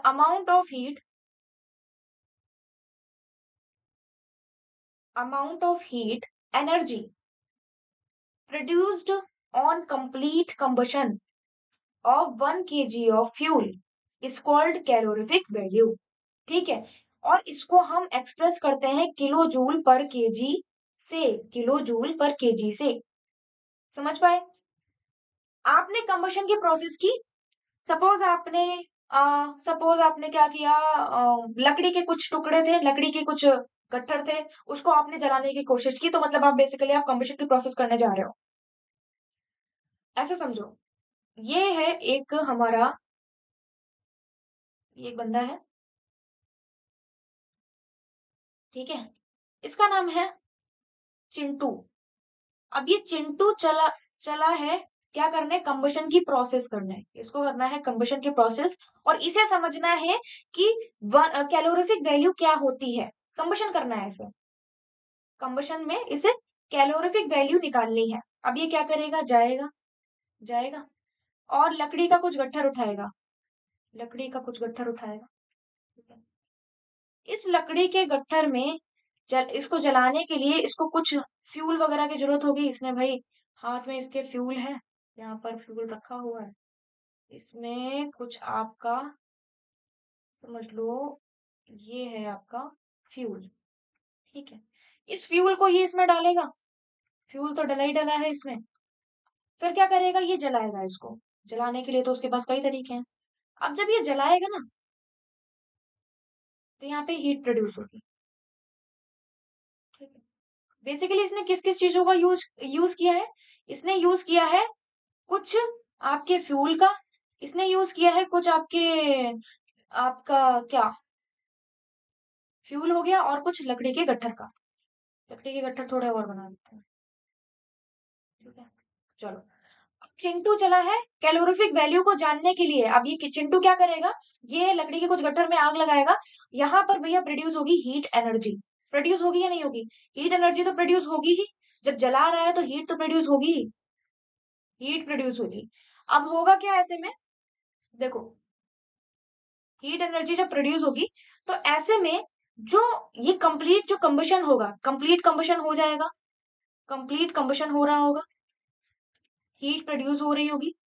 amount of heat energy produced on complete combustion of 1 kg of fuel is called calorific value। ठीक है। और इसको हम एक्सप्रेस करते हैं किलो जूल पर केजी से, किलो जूल पर केजी से। समझ पाए? आपने कंबशन की प्रोसेस की, सपोज आपने सपोज आपने क्या किया, लकड़ी के कुछ टुकड़े थे, लकड़ी के कुछ गट्ठर थे, उसको आपने जलाने की कोशिश की, तो मतलब आप बेसिकली आप कंबशन की प्रोसेस करने जा रहे हो, ऐसे समझो। ये है एक हमारा, ये एक बंदा है, ठीक है, इसका नाम है चिंटू। अब ये चिंटू चला चला है क्या करने, कंबशन की प्रोसेस करने, इसको करना है कंबशन की प्रोसेस, और इसे समझना है कि कैलोरीफिक वैल्यू क्या होती है। कंबशन करना है इसे, कंबशन में इसे कैलोरीफिक वैल्यू निकालनी है। अब ये क्या करेगा, जाएगा, जाएगा और लकड़ी का कुछ गट्ठर उठाएगा, लकड़ी का कुछ गट्ठर उठाएगा। ठीक है। इस लकड़ी के गट्ठर में इसको जलाने के लिए इसको कुछ फ्यूल वगैरह की जरूरत होगी। इसने भाई हाथ में इसके फ्यूल है, यहाँ पर फ्यूल रखा हुआ है, इसमें कुछ आपका समझ लो, ये है आपका फ्यूल। ठीक है। इस फ्यूल को ये इसमें डालेगा, फ्यूल तो डला ही डला है इसमें। फिर क्या करेगा, ये जलाएगा इसको। जलाने के लिए तो उसके पास कई तरीके हैं। अब जब ये जलाएगा ना, तो यहाँ पे हीट प्रोड्यूस होगी। ठीक है। बेसिकली इसने किस किस चीजों का यूज यूज किया है, इसने यूज किया है कुछ आपके फ्यूल का, इसने यूज किया है कुछ आपके, आपका क्या, फ्यूल हो गया, और कुछ लकड़ी के गट्ठर का। लकड़ी के गट्ठर थोड़े और बना देते हैं। ठीक है। चलो, अब चिंटू चला है कैलोरीफिक वैल्यू को जानने के लिए। अब ये चिंटू क्या करेगा, ये लकड़ी के कुछ गट्ठर में आग लगाएगा, यहाँ पर भैया प्रोड्यूस होगी हीट एनर्जी। प्रोड्यूस होगी या नहीं होगी? हीट एनर्जी तो प्रोड्यूस होगी ही, जब जला रहा है तो हीट तो प्रोड्यूस होगी ही, हीट प्रोड्यूस होगी। अब होगा क्या ऐसे में, देखो, हीट एनर्जी जब प्रोड्यूस होगी तो ऐसे में जो ये कंप्लीट जो कंबशन होगा, कंप्लीट कंबशन हो जाएगा, कंप्लीट कंबशन हो रहा होगा, हीट प्रोड्यूस हो रही होगी।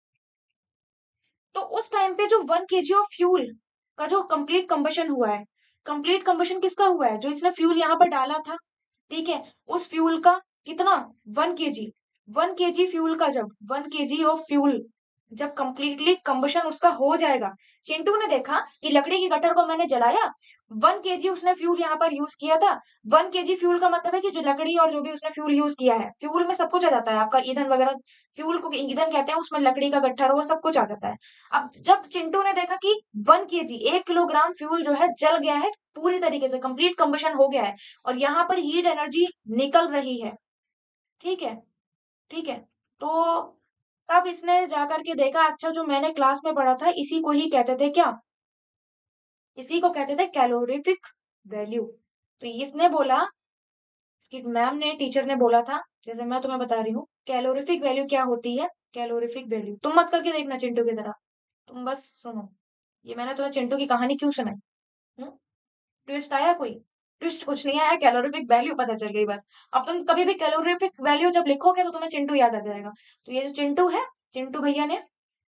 तो उस टाइम पे जो 1 केजी ऑफ फ्यूल का जो कंप्लीट कंबशन हुआ है, कंप्लीट कंबशन किसका हुआ है? जो इसने फ्यूल यहाँ पर डाला था, ठीक है, उस फ्यूल का कितना? 1 केजी, 1 केजी फ्यूल का जब 1 केजी ऑफ फ्यूल जब कंप्लीटली कंबशन उसका हो जाएगा, चिंटू ने देखा कि लकड़ी की गट्ठर को मैंने जलाया, 1 केजी उसने फ्यूल यहाँ पर यूज किया था। 1 केजी फ्यूल का मतलब है कि जो लकड़ी और जो भी उसने फ्यूल यूज किया है, फ्यूल में सब कुछ आ जाता है, आपका ईंधन वगैरह, फ्यूल को ईंधन कहते हैं, उसमें लकड़ी का गट्ठर वो सब कुछ आ जाता है। अब जब चिंटू ने देखा कि 1 केजी 1 किलोग्राम फ्यूल जो है जल गया है, पूरी तरीके से कंप्लीट कंबशन हो गया है और यहाँ पर हीट एनर्जी निकल रही है, ठीक है, ठीक है। तो तब इसने जाकर के देखा, अच्छा जो मैंने क्लास में पढ़ा था इसी को ही कहते थे क्या? इसी को कहते थे कैलोरीफिक वैल्यू। तो इसने बोला, इसकी मैम ने, टीचर ने बोला था, जैसे मैं तुम्हें बता रही हूँ, कैलोरीफिक वैल्यू क्या होती है? कैलोरीफिक वैल्यू तुम मत करके देखना चिंटू की तरह, तुम बस सुनो। ये मैंने तुम्हें चिंटू की कहानी क्यों सुनाई? हम्म? ट्विस्ट आया कोई? ट्विस्ट कुछ नहीं आया, कैलोरीफिक वैल्यू पता चल गई बस। अब तुम कभी भी कैलोरीफिक वैल्यू जब लिखोगे तो तुम्हें चिंटू याद आ जाएगा। तो ये जो चिंटू है, चिंटू भैया ने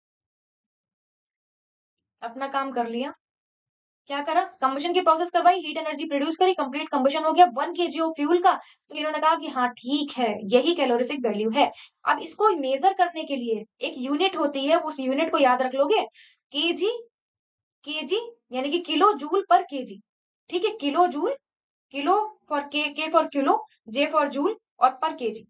अपना काम कर लिया। क्या करा? कंबशन की प्रोसेस करवाई, हीट एनर्जी प्रोड्यूस करी, कंप्लीट कंबशन हो गया 1 केजी ऑफ फ्यूल का। तो इन्होंने कहा कि हाँ ठीक है, यही कैलोरीफिक वैल्यू है। अब इसको मेजर करने के लिए एक यूनिट होती है, उस यूनिट को याद रख लोगे, केजी, केजी यानी कि किलो जूल पर केजी, ठीक है, kilo joule, kilo for K for kilo, J for joule और पर केजी।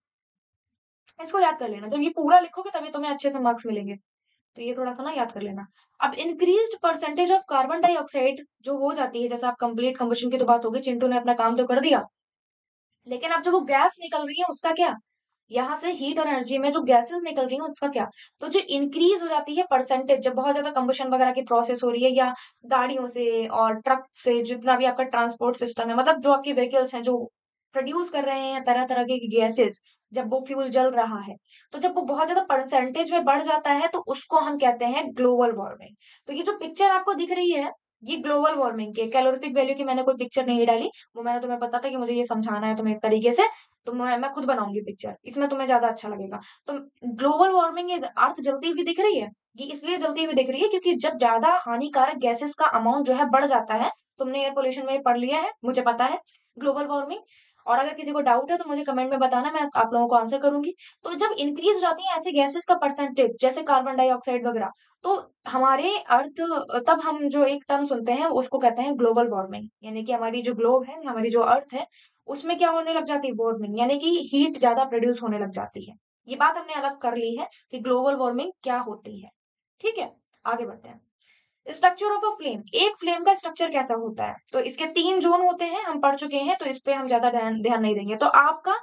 इसको याद कर लेना, जब ये पूरा लिखोगे तभी तुम्हें अच्छे से मार्क्स मिलेंगे। तो ये थोड़ा सा ना याद कर लेना। अब increased percentage of carbon dioxide जो हो जाती है, जैसे आप कंप्लीट कंबशन की तो बात होगी, चिंटू ने अपना काम तो कर दिया, लेकिन अब जो वो गैस निकल रही है उसका क्या? यहाँ से हीट और एनर्जी में जो गैसेस निकल रही है उसका क्या? तो जो इंक्रीज हो जाती है परसेंटेज, जब बहुत ज्यादा कंबशन वगैरह की प्रोसेस हो रही है, या गाड़ियों से और ट्रक से, जितना भी आपका ट्रांसपोर्ट सिस्टम है, मतलब जो आपके व्हीकल्स हैं जो प्रोड्यूस कर रहे हैं तरह तरह के गैसेस, जब वो फ्यूल जल रहा है, तो जब वो बहुत ज्यादा परसेंटेज में बढ़ जाता है तो उसको हम कहते हैं ग्लोबल वार्मिंग। तो ये जो पिक्चर आपको दिख रही है, ये ग्लोबल वार्मिंग की, कैलोरीफिक वैल्यू की मैंने कोई पिक्चर नहीं डाली, वो मैंने तुम्हें पता था कि मुझे ये समझाना है तुम्हें इस तरीके से, तो मैं खुद बनाऊंगी पिक्चर, इसमें तुम्हें ज्यादा अच्छा लगेगा। तो ग्लोबल वार्मिंग अर्थ जलती हुई दिख रही है, ये इसलिए जलती हुई दिख रही है क्योंकि जब ज्यादा हानिकारक गैसेस का अमाउंट जो है बढ़ जाता है, तुमने एयर पोल्यूशन में पढ़ लिया है, मुझे पता है ग्लोबल वार्मिंग। और अगर किसी को डाउट है तो मुझे कमेंट में बताना, मैं आप लोगों को आंसर करूंगी। तो जब इंक्रीज हो जाती है ऐसे गैसेस का परसेंटेज, जैसे कार्बन डाइऑक्साइड वगैरह, तो हमारे अर्थ, तब हम जो एक टर्म सुनते हैं उसको कहते हैं ग्लोबल वार्मिंग, यानी कि हमारी जो ग्लोब है, हमारी जो अर्थ है, उसमें क्या होने लग जाती है? वार्मिंग, यानी कि हीट ज्यादा प्रोड्यूस होने लग जाती है। ये बात हमने अलग कर ली है कि ग्लोबल वार्मिंग क्या होती है, ठीक है। आगे बढ़ते हैं। स्ट्रक्चर ऑफ अ फ्लेम, एक फ्लेम का स्ट्रक्चर कैसा होता है? तो इसके 3 जोन होते हैं, हम पढ़ चुके हैं, तो इस पे हम ज्यादा ध्यान नहीं देंगे। तो आपका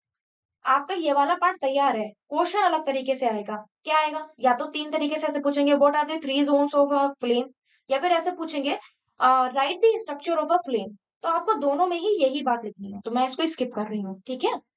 आपका ये वाला पार्ट तैयार है। क्वेश्चन अलग तरीके से आएगा, क्या आएगा? या तो 3 तरीके से ऐसे पूछेंगे, what are the 3 zones of a flame, या फिर ऐसे पूछेंगे, write the structure of a flame. तो आपको दोनों में ही यही बात लिखनी है, तो मैं इसको स्किप कर रही हूँ, ठीक है।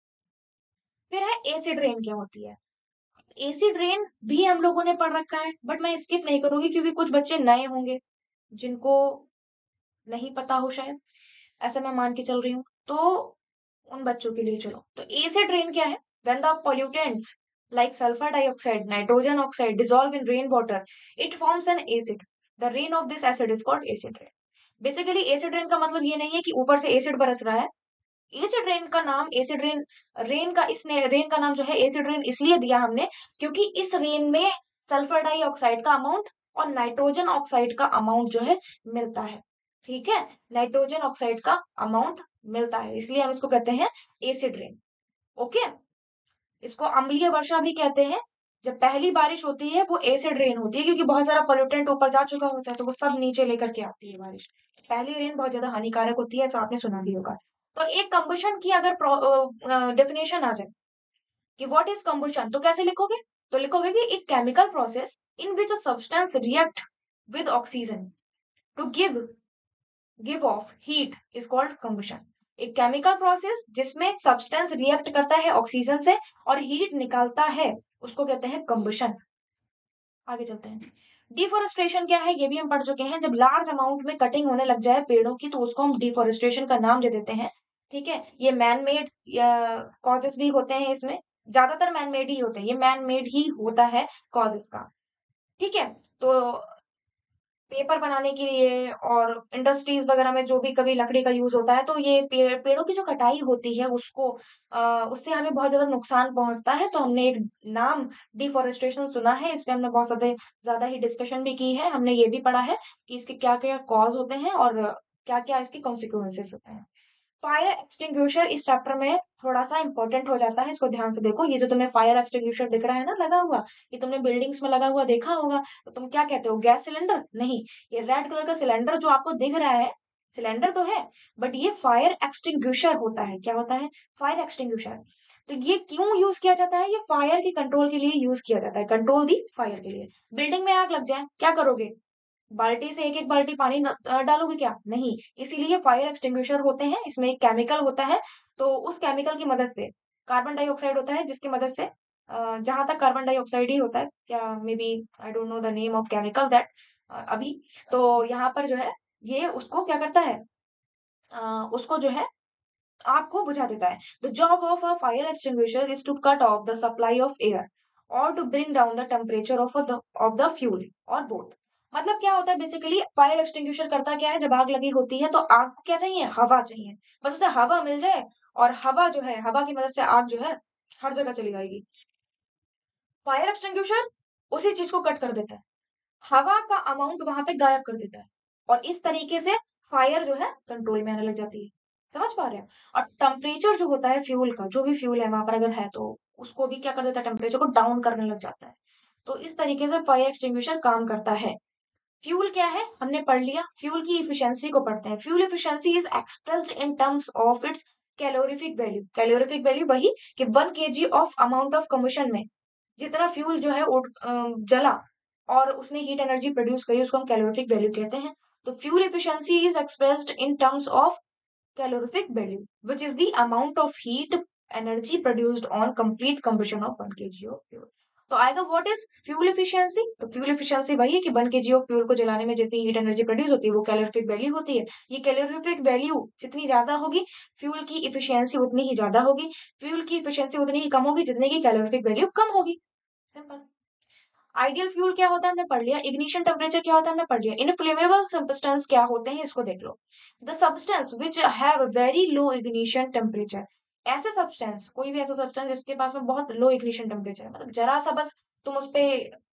फिर है एसिड रेन क्या होती है? एसिड रेन भी हम लोगों ने पढ़ रखा है, बट मैं स्किप नहीं करूंगी क्योंकि कुछ बच्चे नए होंगे जिनको नहीं पता हो शायद, ऐसा मैं मान के चल रही हूँ। तो उन बच्चों के लिए चलो, तो एसिड रेन क्या है? When the pollutants like sulfur dioxide, nitrogen oxide dissolve in rainwater, it forms an acid. The rain of this acid is called acid rain. Basically acid rain का मतलब ये नहीं है कि ऊपर से एसिड बरस रहा है। एसिड रेन का नाम, एसिड रेन, रेन का, इसने रेन का नाम जो है एसिड रेन इसलिए दिया हमने क्योंकि इस रेन में सल्फर डाइऑक्साइड का अमाउंट और नाइट्रोजन ऑक्साइड का अमाउंट जो है मिलता है, ठीक है, नाइट्रोजन ऑक्साइड का अमाउंट मिलता है, इसलिए हम इसको कहते हैं एसिड रेन। ओके, इसको अम्लीय वर्षा भी कहते हैं। जब पहली बारिश होती है वो एसिड रेन होती है क्योंकि बहुत सारा पोल्यूटेंट ऊपर जा चुका होता है तो वो सब नीचे लेकर के आती है बारिश। पहली रेन बहुत ज्यादा हानिकारक होती है, ऐसा आपने सुना भी होगा। तो एक कंबशन की अगर डेफिनेशन आ जाए कि व्हाट इज कंबशन, तो कैसे लिखोगे? तो लिखोगे कि एक chemical process in which a substance react with oxygen to give off heat is called combustion. एक केमिकल प्रोसेस जिसमें सब्सटेंस रिएक्ट करता है ऑक्सीजन से और हीट निकालता है, उसको कहते हैं कंबशन। आगे चलते हैं। डिफॉरेस्टेशन क्या है ये भी हम पढ़ चुके हैं। जब लार्ज अमाउंट में कटिंग होने लग जाए पेड़ों की तो उसको हम डिफॉरेस्टेशन का नाम दे देते हैं। ठीक है, ये मैन मेड कॉजेस भी होते हैं इसमें, ज्यादातर मैन मेड ही होते हैं, ये मैन मेड ही होता है कॉजेस का। ठीक है, तो पेपर बनाने के लिए और इंडस्ट्रीज वगैरह में जो भी कभी लकड़ी का यूज होता है तो ये पेड़ों की जो कटाई होती है उसको उससे हमें बहुत ज्यादा नुकसान पहुंचता है। तो हमने एक नाम डिफोरेस्टेशन सुना है, इस पे हमने बहुत ज्यादा ही डिस्कशन भी की है। हमने ये भी पढ़ा है कि इसके क्या क्या कॉज होते हैं और क्या क्या इसके कॉन्सिक्वेंसेस होते हैं। फायर एक्सटिंग्विशर इस चैप्टर में थोड़ा सा इंपॉर्टेंट हो जाता है, इसको ध्यान से देखो। ये जो तुम्हें फायर एक्सटिंग्विशर दिख रहा है ना लगा हुआ, ये तुमने बिल्डिंग्स में लगा हुआ देखा होगा, तो तुम क्या कहते हो, गैस सिलेंडर? नहीं, ये रेड कलर का सिलेंडर जो आपको दिख रहा है, सिलेंडर तो है बट ये फायर एक्सटिंग्विशर होता है। क्या होता है? Fire extinguisher. तो ये क्यों यूज किया जाता है? ये फायर के कंट्रोल के लिए यूज किया जाता है, कंट्रोल दी फायर के लिए। बिल्डिंग में आग लग जाए क्या करोगे? बाल्टी से एक एक बाल्टी पानी डालोगे क्या? नहीं, इसीलिए फायर एक्सटिंग्विशर होते हैं। इसमें एक केमिकल होता है, तो उस केमिकल की मदद से, कार्बन डाइऑक्साइड होता है जिसकी मदद से, जहां तक कार्बन डाइऑक्साइड ही होता है, क्या may be I don't know the name of chemical that अभी। तो यहाँ पर जो है ये उसको क्या करता है, उसको जो है आग को बुझा देता है। The job of a fire extinguisher is to cut off the supply of air or to bring down the temperature of the fuel or both. मतलब क्या होता है बेसिकली, फायर एक्सटिंग्विशर करता क्या है, जब आग लगी होती है तो आग को क्या चाहिए? हवा चाहिए। बस उसे हवा मिल जाए और हवा जो है, हवा की मदद से आग जो है हर जगह चली जाएगी। फायर एक्सटिंग्विशर उसी चीज को कट कर देता है, हवा का अमाउंट वहां पे गायब कर देता है, और इस तरीके से फायर जो है कंट्रोल में आने लग जाती है। समझ पा रहे हैं? और टेम्परेचर जो होता है फ्यूल का, जो भी फ्यूल है वहां पर अगर है तो उसको भी क्या कर देता है, टेम्परेचर को डाउन करने लग जाता है। तो इस तरीके से फायर एक्सटिंग्विशर काम करता है। फ्यूल क्या है हमने पढ़ लिया, फ्यूल की इफिशियंसी को पढ़ते हैं। Fuel efficiency is expressed in terms of its calorific value. Calorific value वही कि 1 kg of amount of combustion में जितना फ्यूल जो है जला और उसने हीट एनर्जी प्रोड्यूस करी उसको हम कैलोरीफिक वैल्यू कहते हैं। तो fuel efficiency is expressed in terms of calorific value which is the amount of heat energy produced on complete combustion of 1 kg of fuel। तो आएगा व्हाट इज फ्यूल एफिशिएंसी। तो fuel efficiency वही है कि 1 kg of fuel को जलाने में जितनी हीट एनर्जी प्रोड्यूस होती है वो कैलोरीफिक वैल्यू होती है। ये कैलोरीफिक वैल्यू जितनी ज्यादा होगी फ्यूल की इफिशियंसी उतनी ही ज्यादा होगी, फ्यूल की इफिशियंसी उतनी ही कम होगी जितनी की कैलोरीफिक वैल्यू कम होगी। सिंपल। आइडियल फ्यूल क्या होता है हमने पढ़ लिया, इग्निशन टेम्परेचर क्या होता है हमने पढ़ लिया, इनफ्लेमेबल सब्सटेंस क्या होते हैं इसको देख लो। The substance which have very low ignition temperature. ऐसे सब्सटेंस, कोई भी ऐसा सब्सटेंस जिसके पास में बहुत लो इग्निशन टेम्परेचर है, मतलब जरा सा बस तुम उस पे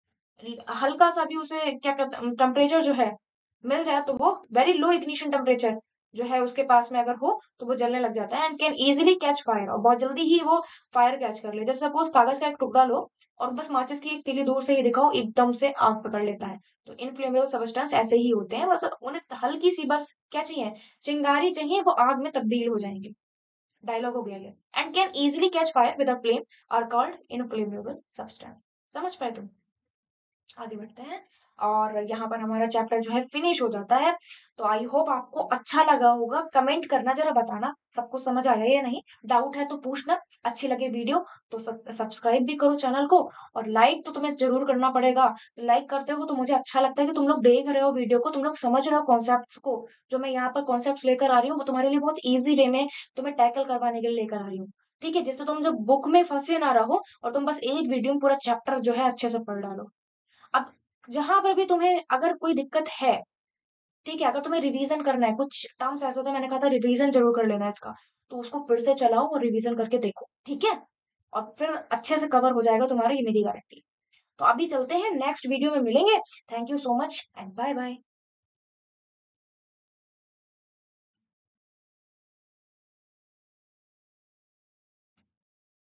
हल्का सा भी उसे क्या कहते टेम्परेचर जो है मिल जाए तो वो वेरी लो इग्निशन टेम्परेचर जो है उसके पास में अगर हो तो वो जलने लग जाता है and can easily catch fire, और बहुत जल्दी ही वो फायर कैच कर ले। जैसे सपोज कागज का एक टुकड़ा लो और बस माचिस की एक तीली दूर से ही दिखाओ एकदम से आग पकड़ लेता है। तो इनफ्लेमेबल सब्सटेंस ऐसे ही होते हैं, बस उन्हें हल्की सी बस क्या चाहिए, चिंगारी चाहिए, वो आग में तब्दील हो जाएंगे। डायलॉग हो गया ये। And can easily catch fire with a flame are called inflammable substance. समझ पाए तुम? आगे बढ़ते हैं और यहाँ पर हमारा चैप्टर जो है फिनिश हो जाता है। तो आई होप आपको अच्छा लगा होगा, कमेंट करना, जरा बताना सब कुछ समझ आया या नहीं। डाउट है तो पूछना, अच्छी लगे वीडियो तो सब्सक्राइब भी करो चैनल को, और लाइक तो तुम्हें जरूर करना पड़ेगा। लाइक करते हो तो मुझे अच्छा लगता है कि तुम लोग देख रहे हो वीडियो को, तुम लोग समझ रहे हो कॉन्सेप्ट को। जो मैं यहाँ पर कॉन्सेप्ट लेकर आ रही हूँ वो तुम्हारे लिए बहुत ईजी वे में तुम्हें टैकल करवाने के लिए लेकर आ रही हूँ। ठीक है, जिससे तुम जब बुक में फंसे ना रहो और तुम बस एक वीडियो में पूरा चैप्टर जो है अच्छे से पढ़ डालो। अब जहां पर भी तुम्हें अगर कोई दिक्कत है, ठीक है, अगर तुम्हें रिवीजन करना है, कुछ टर्म्स ऐसे होते हैं मैंने कहा था रिवीजन जरूर कर लेना इसका, तो उसको फिर से चलाओ और रिवीजन करके देखो, ठीक है, और फिर अच्छे से कवर हो जाएगा तुम्हारा, ये मेरी गारंटी। तो अभी चलते हैं, नेक्स्ट वीडियो में मिलेंगे। Thank you so much and bye bye.